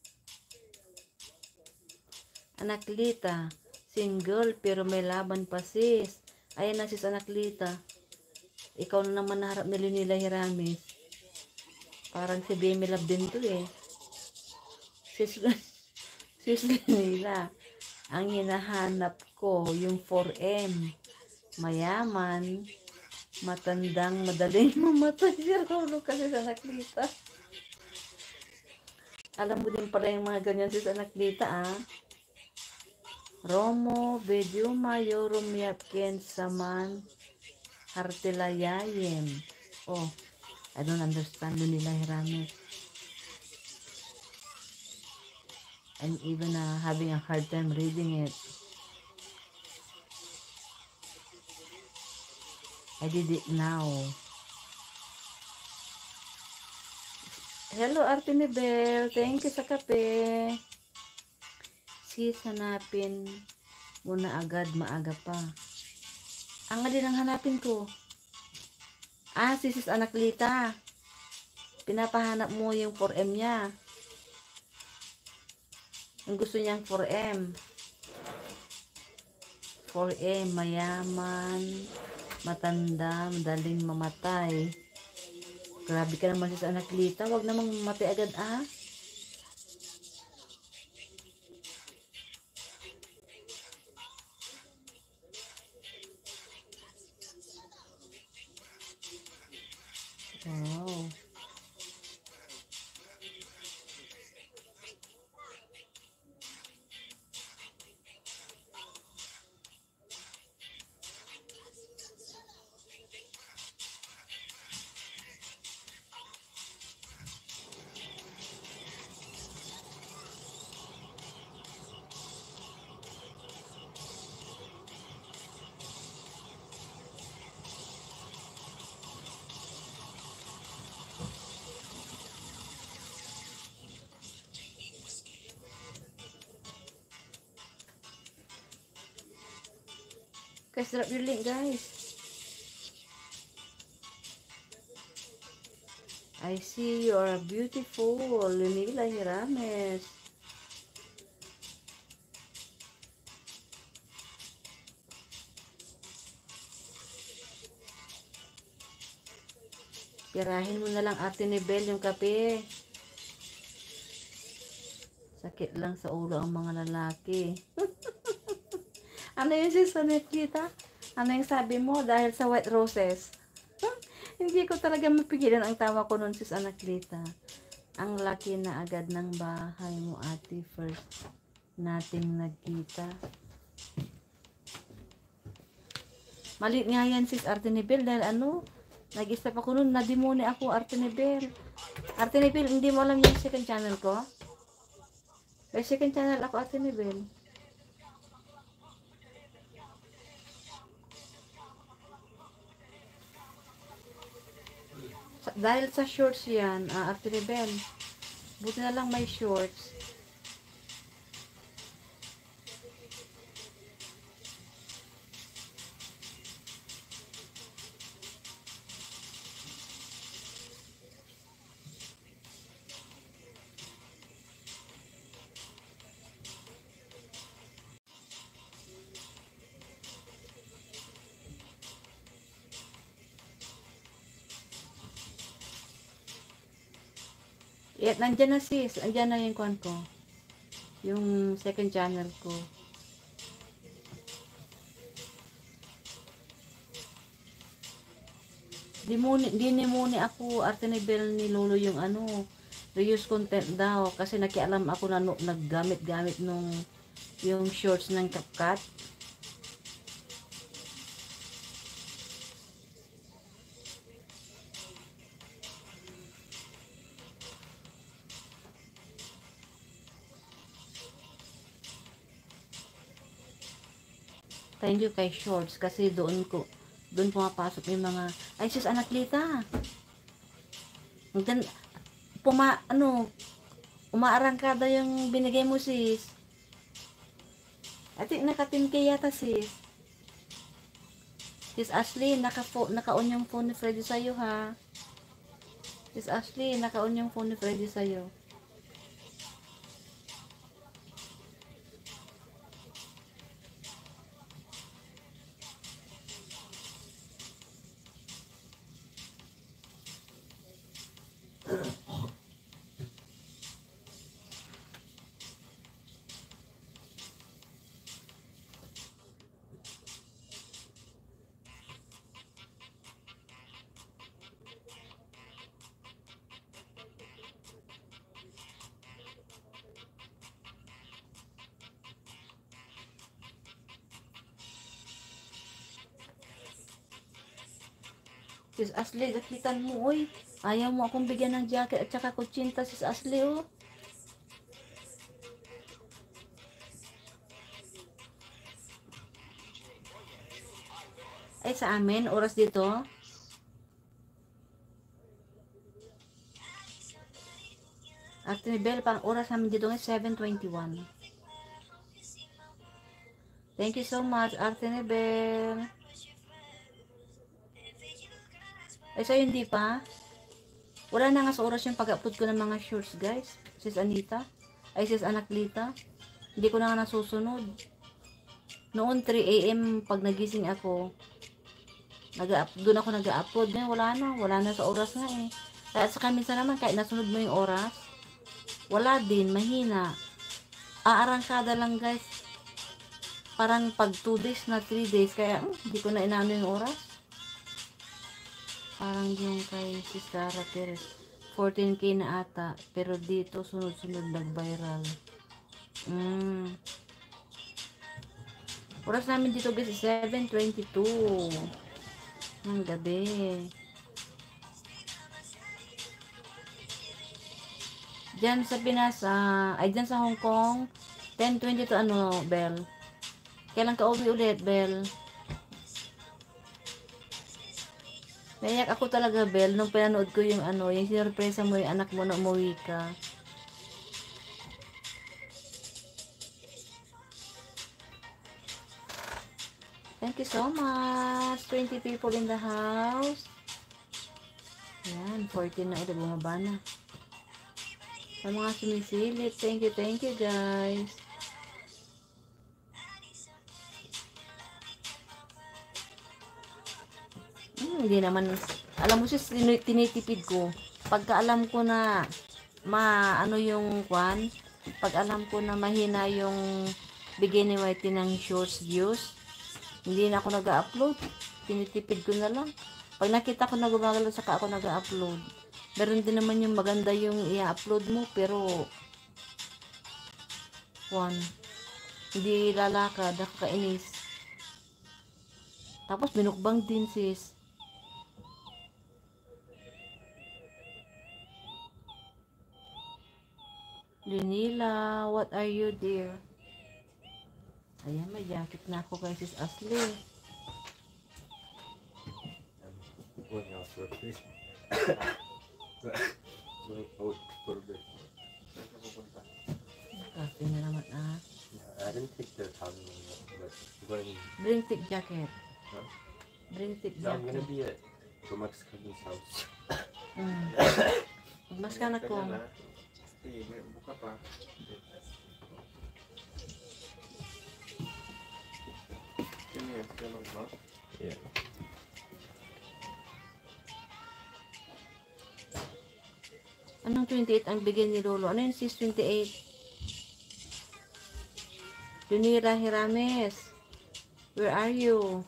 Anaklita, single pero may laban pa sis. Ayan na sis Anaklita. Ikaw na naman naharap ni Lunila Hiramis. Parang si Bemi Love din to eh. Sis, sis Lunila, ang hinahanap ko yung 4M. Mayaman, matandang, madaling mamatay si Rolo kasi sa Anaklita. Alam mo din pala yung mga ganyan sis Anaklita ah. Romo, Video Mayo, Rumyapken, Saman, Hartilayayem. Oh, I don't understand Lunila Hiramis. I'm even having a hard time reading it. I did it now. Hello, Artinibel. Thank you sa kape. Sis, hanapin muna agad, maaga pa. Ang din ang hanapin ko. Si Sis Anaklita. Pinapahanap mo yung 4M niya. Ang gusto niyang 4M. 4M, mayaman, matanda, madaling mamatay. Grabe ka naman Sis Anaklita. Huwag namang mamatay agad Wow. Guys, drop your link, guys. I see you are beautiful, Lunila Hirames. Pirahin mo na lang Artinibel yung kape. Sakit lang sa ulo ang mga lalaki. Ano yun sis Anaklita? Ano yung sabi mo dahil sa white roses? Hindi ko talaga mapigilan ang tawa ko nun sis Anaklita. Ang laki na agad ng bahay mo ate, first nating nagkita. Malit nga yan sis Artinibel dahil nag-stop ako nun, nadimoni ako Artinibel. Artinibel, hindi mo alam yung second channel ko? May second channel ako Artinibel. Dahil sa shorts yan, Artinibel. Buti na lang may shorts. Nandyan na sis, andyan na yung kwan ko. Yung second channel ko. Di ni muna ako Artinibel ni Lolo yung reuse content daw kasi nakialam ako na naggamit-gamit nung yung shorts ng CapCut. Thank you kay Shorts kasi doon pumapasok yung mga, ay sis anak Lita. Magdan, umaarangkada yung binigay mo sis. I think naka-10K yata sis. Sis Ashley, naka-on yung phone ni Freddy sa'yo ha. Sis Ashley, naka-on yung phone ni Freddy sa'yo. Sis Ashley, gakitan mo, uy. Ayaw mo akong bigyan ng jacket at saka kutsinta, sis Ashley, oh. Ay, sa amin, oras dito. Actually, Bell, pang oras namin dito ngayon, 7:21. Thank you so much, Arte Bell. Ay, sa'yo hindi pa? Wala na nga sa oras yung pag-upload ko ng mga shorts, guys. Sis Anita. Ay, sis Anak Lita. Hindi ko na nga nasusunod. Noon, 3 AM, pag nagising ako, doon ako nag-upload. Ngayon, wala na sa oras nga eh. Kaya sa minsan naman, kahit nasunod mo yung oras, wala din, mahina. Aarangkada lang, guys. Parang pag 2 days na 3 days, kaya hindi ko na inano yung oras. Parang yung kay si Sarah Perez, 14K na ata, pero dito sunod-sunod nag-viral. Oras namin dito guys, 7:22 ng gabi. Diyan sa Pinas, ay diyan sa Hong Kong, 10:22 Bell? Kailan ka uwi ulit, Bell? Naiyak ako talaga, Bell, nung pinanood ko yung yung sinurpresa mo yung anak mo na umuwi ka. Thank you so much. 20 people in the house. Ayan, 14 na ulit, bumaba na. Sa mga sumisilip, thank you guys. Hindi naman, alam mo sis, tinitipid ko. Pagka alam ko na yung kwan, pag alam ko na mahina yung bigay ni Whitey ng shorts views, hindi na ako nag-upload. Tinitipid ko na lang. Pag nakita ko na gumagalaw, saka ako nag-upload. Meron din naman yung maganda yung i-upload mo, pero hindi lalakad, nakakainis. Tapos binukbang din sis. Lunila, what are you dear? Ayan, may jacket na ako kay sis Ashley. Going out for a bit. Going out for a bit. Kape na naman I didn't take the time, but going. Bring thick jacket. Huh? Bring thick No, I'm jacket. gonna be at Max Cousin's house. Mas ka na ko. Buka pa. Yeah. Anong 28 ang bigay ni Lolo? Ano yung sis 28? Junira Hirames. Where are you?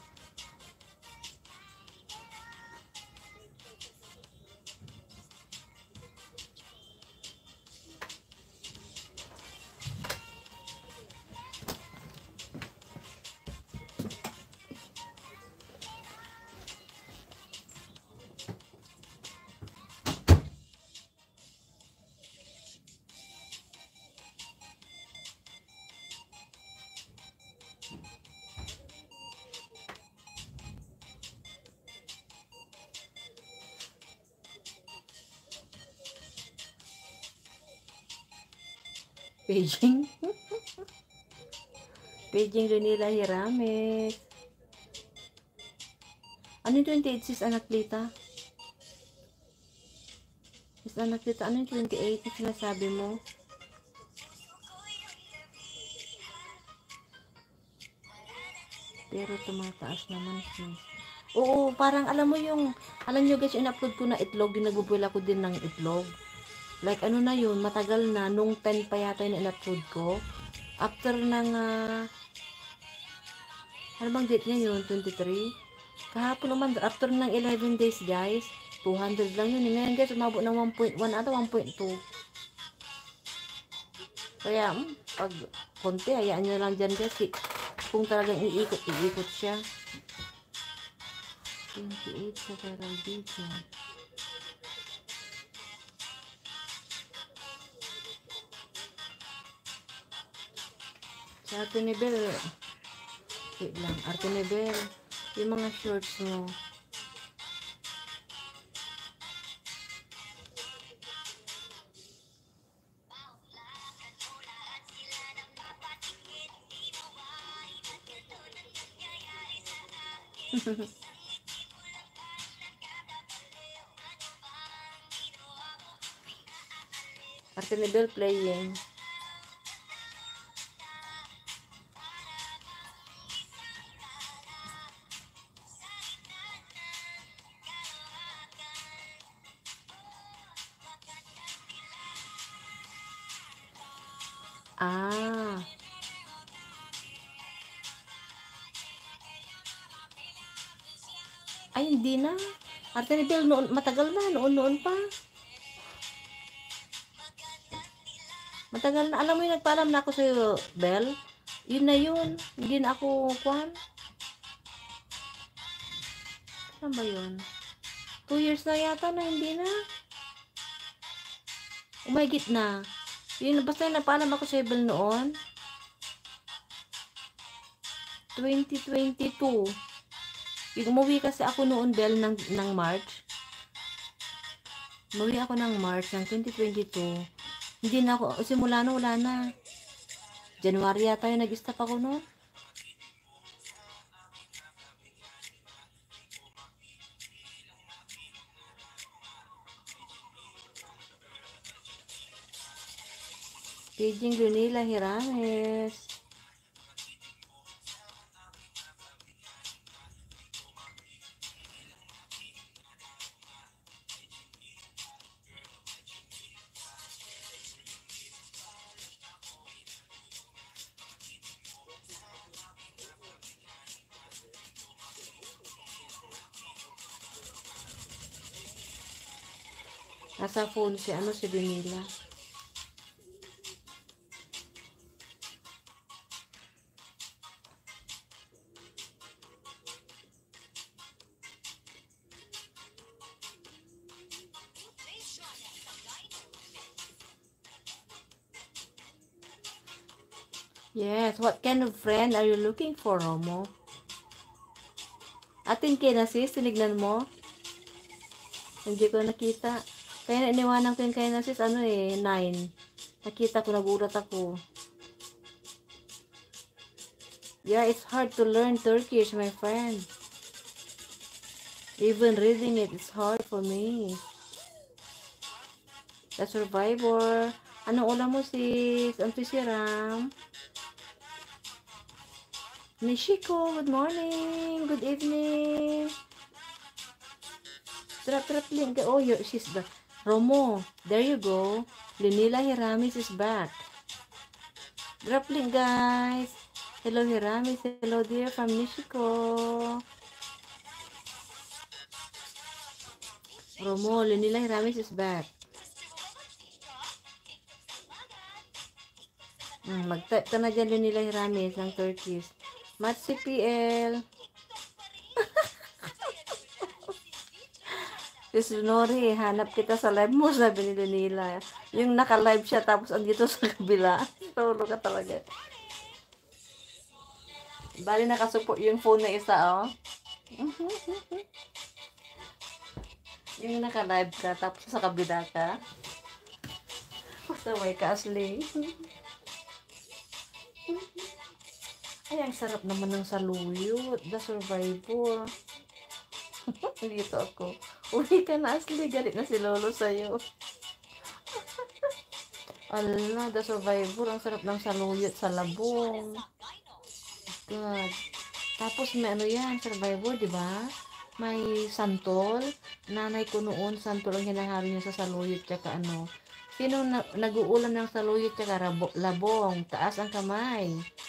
Paging. Paging Renila Hirames. Ano yung 28 sis anak Lita? Sis anak Lita, ano yung 28 na sinasabi mo? Pero tumataas naman sis. Oo, parang alam mo yung, alam nyo guys, yung in-upload ko na itlog, yung nagbubuel ako din ng itlog. Like ano na yun, matagal na, nung 10 pa yata yung in-upload ko. After ng, ano bang date niya yun, 23? Kahapon naman, after ng 11 days guys, 200 lang yun. Ngayon guys, umabot ng 1.1 ata 1.2. Kaya, pag konti, hayaan nyo lang dyan guys. Kung talagang iikot siya. 28 sa viral video. Sa Ate Nebel, wait lang, Ate Nebel, yung mga shorts mo, Ate Nebel playing. Ah, ay hindi na. Ate Nebel, noon, matagal na, noon pa. Matagal na, alam mo yung nagpaalam na ako sa'yo, Bel? Yun na yun, hindi na ako, kwan? Saan ba yun? 2 years na yata na, hindi na. Umagit na. Yun, basta yung nagpaalam ako sa'yo, Bel, noon. 2022. Yung umuwi kasi ako noon, Bel, ng March. Umuwi ako ng March ng 2022. Hindi na ako, simula na, wala na. January yata yung nag-stop ako noon. Paging Lunila Hirames. Nasa phone si ano si Lunila. Yes, what kind of friend are you looking for, Romo? Atin Kinasis, tinignan mo? Hindi ko nakita. Kaya iniwanan ko yung Kinasis, 9. Nakita ko, nagulat ako. Yeah, it's hard to learn Turkish, my friend. Even reading it is hard for me. The Survivor. Anong ulam mo, sis? Ang Ram? Nishiko, good morning. Good evening. Trap link. Oh, she's back. Romo, there you go. Lunila Hiramis is back. Drop link, guys. Hello, Hiramis. Hello, dear, from Nishiko. Romo, Lunila Hiramis is back. Mag-type ka na dyan, Lunila Hiramis, ng Turkish. Matsi PL. Sis Nori, hanap kita sa live mo, sabi ni Lunila. Yung naka-live siya, tapos andito sa kabila. Tolo ka talaga. Bali nakasupport yung phone na isa, oh. Yung naka-live ka, tapos sa kabila ka. Pasaway ka, Ashley. Ay, ang sarap naman ng saluyot. The Survivor. Dito ako. Uwi ka na, Ashley. Galit na si Lolo sa'yo. Ala, The Survivor. Ang sarap ng saluyot sa labong. God. Tapos may ano yan, Survivor, di ba? May santol. Nanay ko noon, santol ang hinahalo niya sa saluyot tsaka ano. Sino nag-uulam ng saluyot tsaka labong? Taas ang kamay.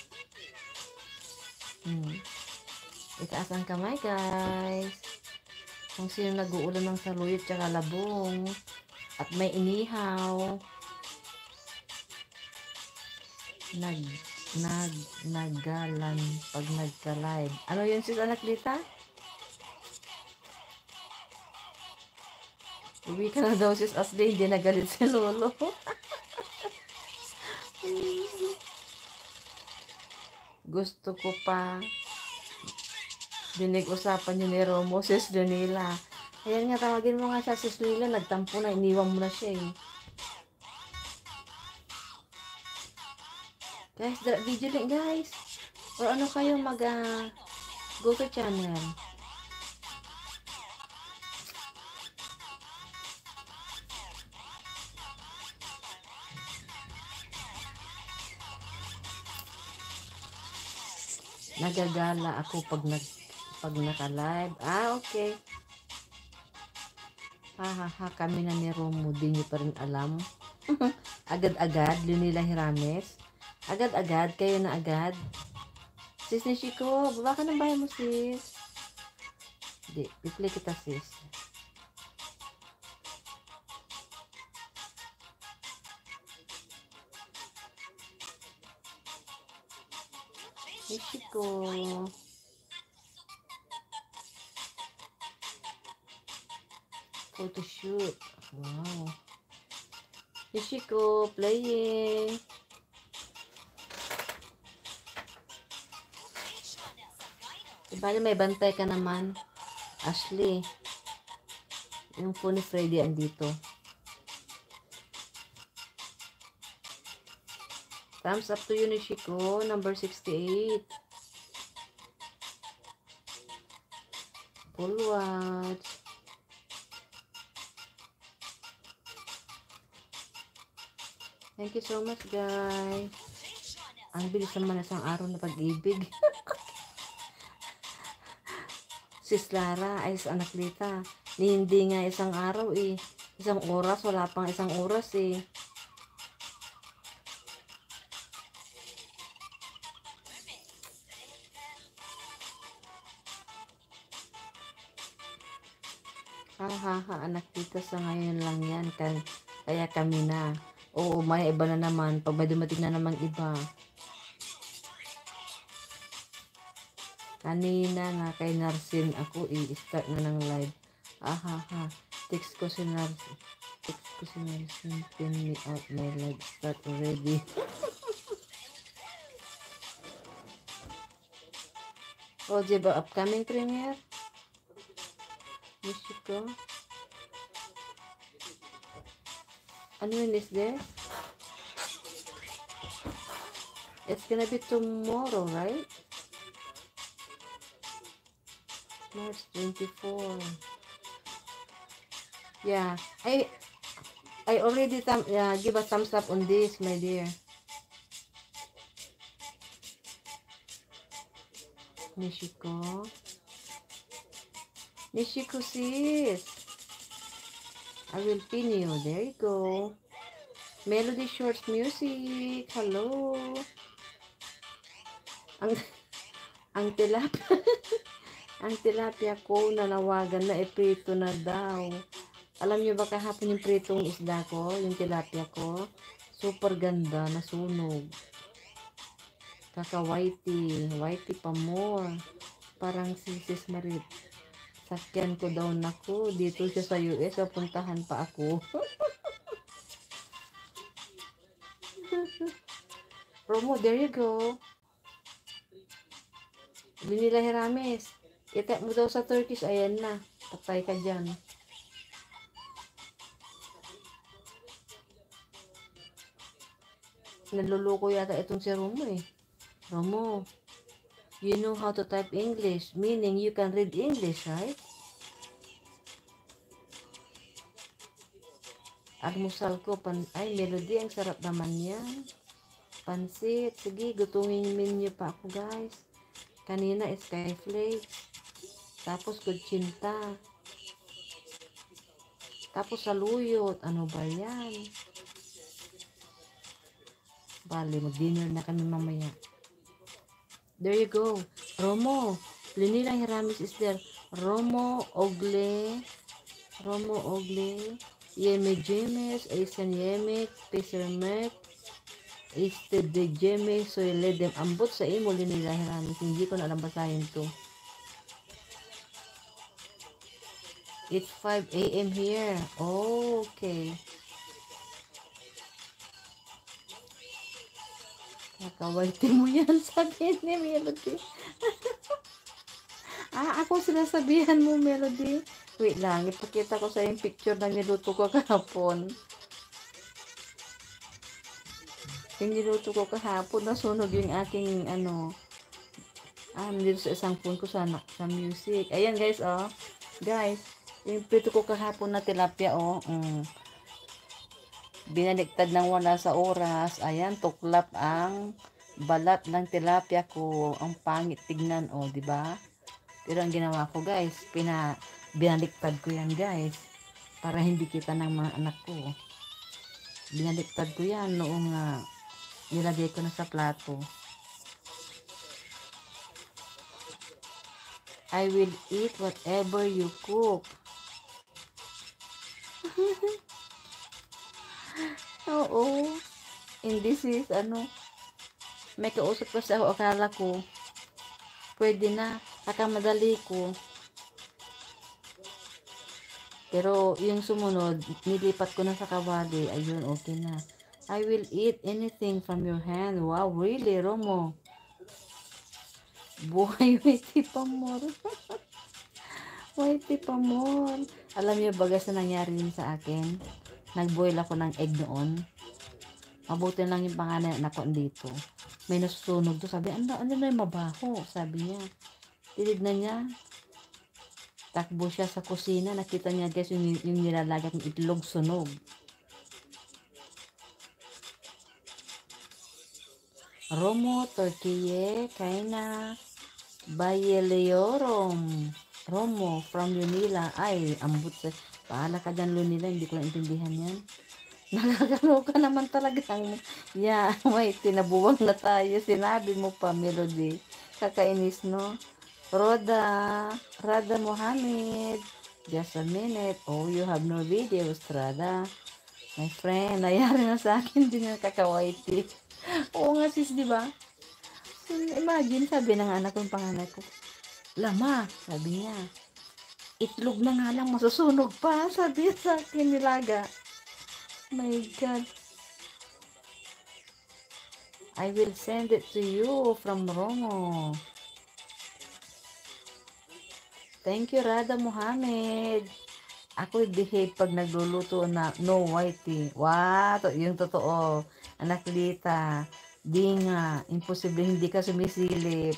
Itaas ang kamay, guys. Kung sino nag-uulam ng saluyot tsaka labong. At may inihaw. Naggalan pag nagka-live. Ano yun, sis anak Lita? Uwi ka na daw, sis Ashley. Hindi nagalit si Lolo. Gusto ko pa dinig-usapan yun ni Romo, sis Danila. Ayan nga, tawagin mo nga siya, sis Lila. Nagtampo na, iniwan mo na siya eh. Guys, video din guys. Or ano kayo go to channel. Nagagala ako pag naka-live. Okay. Kami na ni Romo, di nyo pa rin alam. Agad-agad, Lunila Hirames. Agad-agad, kayo na agad. Sis Nishiko, baba ka ng bahay mo, sis. Di, i-play kita, sis. Nishiko. Photoshoot. Wow. Nishiko, playing. Bali may bantay ka naman, Ashley. Yung phone ni Freddy andito. Thumbs up to you, Nishiko, number 68. Full watch. Thank you so much, guys. Ang bilis naman isang araw na pag-ibig. Sis Lara, ay sa anak Lita. Hindi nga isang araw eh. Isang oras, wala pang isang oras eh. Anak Lita, sa ngayon lang yan. Kaya kami na. Oo, may iba na naman. Pag may dumating na namang iba. Kanina na kay Narsin ako i-start na ng live. Text ko si Narsin. Pin me out, my live start already. diba upcoming premiere? Nishiko. Ano yun is there? It's gonna be tomorrow, right? March 24. Yeah, I already give a thumbs up on this, my dear. Nishiko, sis. I will pin you. There you go. Melody Shorts Music. Hello. Ang tilapia. Ang tilapia ko nanawagan na iprito na daw. Alam niyo ba kahapon yung pritong isda ko, yung tilapia ko? Super ganda, nasunog. Whitey pa more. Parang si Sis Marit. Sakyan ko daw nako. Dito siya sa US, puntahan pa ako. Romo, there you go. Lunila Hirames. Itak mo daw sa Turkish, ayan na. Patay ka dyan. Naluloko yata itong si Romo eh. Romo, You know how to type English, meaning you can read English, right? Almusal ko, ay, Melody, ang sarap naman yan. Pansit, sige, gutumin niyo pa ako, guys. Kanina, skyflakes. Tapos, kutsinta. Tapos, saluyot. Ano ba yan? Bale, mag-dinner na kami mamaya. There you go. Romo. Linilang Hiramis is there. Romo Ogle. Yeme James. Aisan Yemek. Pesermek. Este de Jeme. So, ledem. Ambot sa imo, Linilang Hiramis. Hindi ko na alam basahin to. It's 5 a.m. here. Okay. Kakawaiti mo yan, sabi ni Melody. Ako sinasabihan mo, Melody. Wait lang, ipakita ko sa yung picture na niluto ko kahapon. Yung niluto ko kahapon, nasunog yung aking, dito sa isang phone ko sa music. Ayan, guys, oh. Guys, yung prito ko kahapon na tilapia, oh. Binaliktad ng wala sa oras. Ayan, tuklap ang balat ng tilapia ko. Ang pangit tignan, oh, di ba? Pero ang ginawa ko, guys, binaliktad ko yan, guys, para hindi kita ng mga anak ko. Binaliktad ko yan noong nilagay ko na sa plato. I will eat whatever you cook. Oo. And this is, may kausap ko sa akala ko, pwede na, kakamadali ko. Pero, yung sumunod, nilipat ko na sa kawali, ayun, okay na. I will eat anything from your hand. Wow, really, Romo? Buhay, waiti pa more. Waiti pa more. Alam niyo ba guys na nangyari yun sa akin? Nag-boil ako ng egg noon. Mabuti lang yung panganay na ko dito. May nasusunog to. Sabi, ano na yung mabaho? Sabi niya. Tinignan niya. Takbo siya sa kusina. Nakita niya guys yung nilalagay ng itlog sunog. Romo, Torquille, Kaina, Bayeleorom. Romo, from Lunila. Ay, ambut sa... Paala ka dyan, Lunila. Hindi ko naintindihan yan. Nakakaloka naman talaga. May tinabuwang na tayo. Sinabi mo pa, Melody. Kakainis, no? Rada Mohammed. Just a minute. Oh, you have no videos, Rada. My friend, nayari na sa akin din yung kakawaiti. Oo nga sis, di ba? So, imagine, sabi ng anak kong panganak ko, Lama, sabi niya. Itlog na nga lang, masusunog pa, sabi sa akin nilaga. My God. I will send it to you from Romo. Thank you, Rada Mohammed. Ako behave pag nagluluto na no whitey. Wow, yung totoo. Anak Lita. Di nga. Imposible hindi ka sumisilip.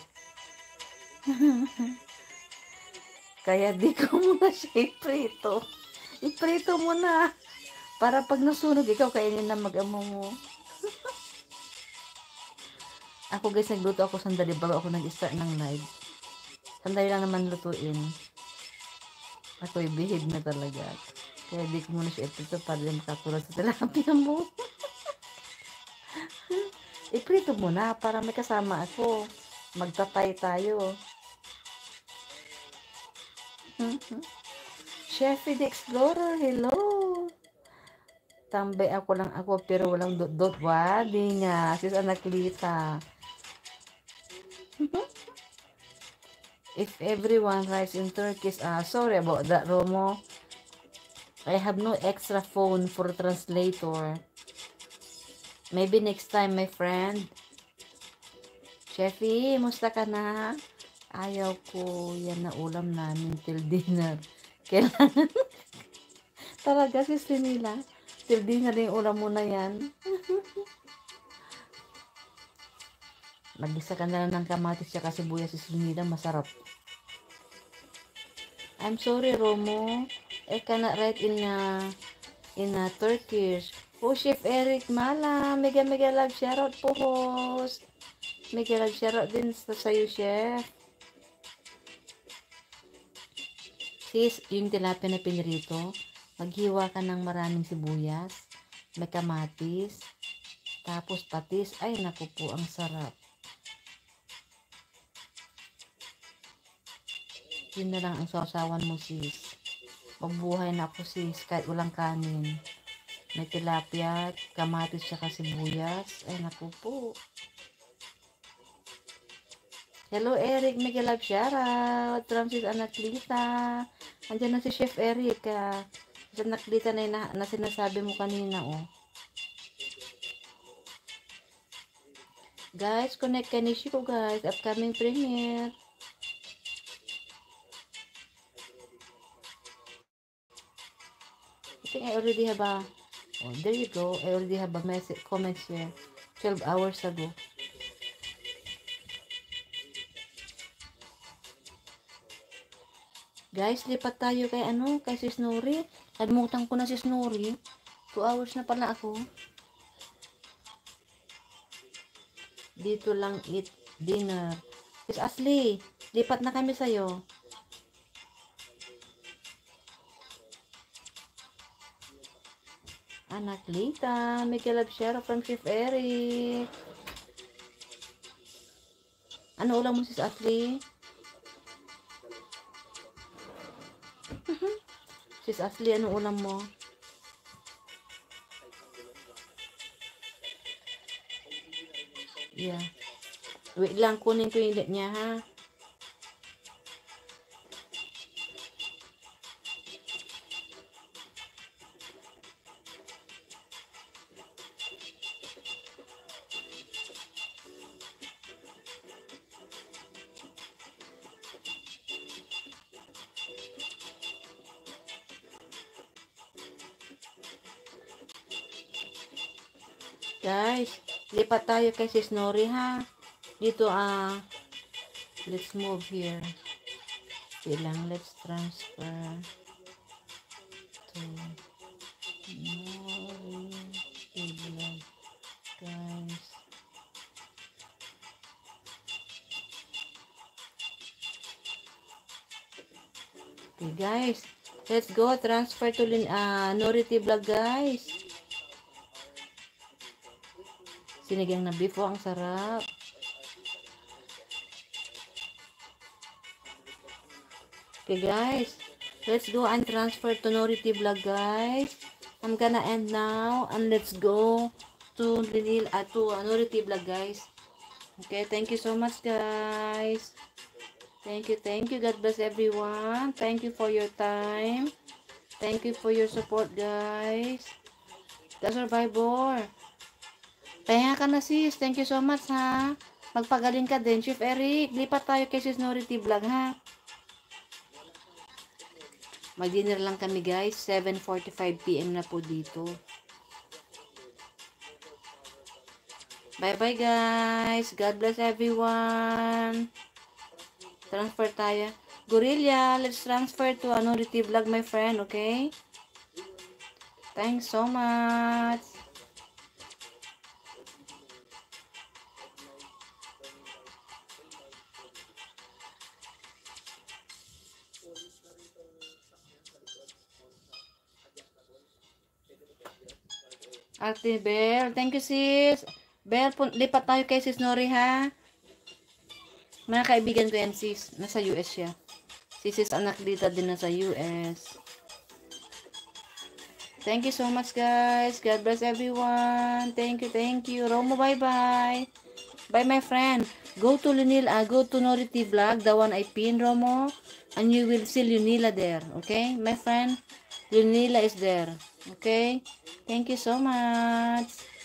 Kaya di ko muna siya iprito. Iprito mo na. Para pag nasunog, ikaw kainin na mag-amo mo. Ako guys, nagluto ako sandali bago ako nag-start ng live. Sandali lang naman lutuin. Ako i-behave na talaga. Kaya di ko muna siya iprito para di makatulad sa tilapia mo. Iprito mo na para may kasama ako. Magtatay tayo. Chefy the Explorer, hello. Tambay ako lang ako pero walang dot-dot. Wadi nga, sis Anak Lita. If everyone writes in Turkish, sorry about that, Romo. I have no extra phone for translator. Maybe next time, my friend. Chefy, musta ka na? Ayaw ko yan na ulam namin till dinner. Kailangan. Talaga, sis nila. Till dinner yung ulam mo na yan. Mag-isa ka na lang ng kamatis tsaka sibuyas sa sinida, masarap. I'm sorry, Romo. I cannot write in Turkish. Oh, Chef Eric Mala, mega love shoutout po, host. Mega love shoutout din sa'yo, Chef. Sis, yung tilapia na pinirito, maghiwa ka ng maraming sibuyas, may kamatis, tapos patis. Ay, naku po, ang sarap. Yun na lang ang sausawan mo, sis. Magbuhay na ako, sis, kahit walang kanin. May tilapia, kamatis, tsaka sibuyas. Ay, naku po. Hello, Eric. Mega love shoutout. From sis Anaklita. Andiyan na si Chef Eric. Sa Anaklita na sinasabi mo kanina, oh. Guys, connect ka ni Shiko, guys. Upcoming premiere. I think I already have a... Oh, there you go. I already have a message, comment here. 12 hours ago. Guys, lipat tayo kay si Snorri. Nagmutang ko na si Snorri. 2 hours na pala ako. Dito lang eat dinner. Sis Ashley, lipat na kami sa'yo. Anak Lita, may love share from Chef Eric. Ano ulam mo, sis Ashley? Sis Ashley, ano ulam mo? Yeah. Wait lang, kunin ko yung date niya, ha? Guys, lipat tayo kay si Snorri, ha? Dito, let's move here. Ilang, let's transfer to Snorri Vlog, guys. Okay, guys. Let's go. Transfer to Snorri Vlog, guys. Sinigang na beef, ang sarap. Okay, guys. Let's go and transfer to Snorri Vlog, guys. I'm gonna end now. And let's go to Snorri Vlog, guys. Okay, thank you so much, guys. Thank you. God bless everyone. Thank you for your time. Thank you for your support, guys. The Survivor. Pahinga ka na, sis. Thank you so much, ha. Magpagaling ka din. Chef Eric, lipat tayo kay sis Snorri Vlog, ha. Mag-dinner lang kami, guys. 7:45 PM na po dito. Bye-bye, guys. God bless everyone. Transfer tayo. Gorilla, let's transfer to Snorri Vlog, my friend, okay? Thanks so much. Ate Bel, thank you, sis. Bel, lipat tayo kay sis Snorri, ha? Mga kaibigan ko yan, sis. Nasa US siya. Si sis anak dito din nasa US. Thank you so much, guys. God bless everyone. Thank you. Romo, bye-bye. Bye, my friend. Go to Snorri Vlog, the one I pinned, Romo. And you will see Lunila there. Okay, my friend? Lunila is there. Okay? Thank you so much.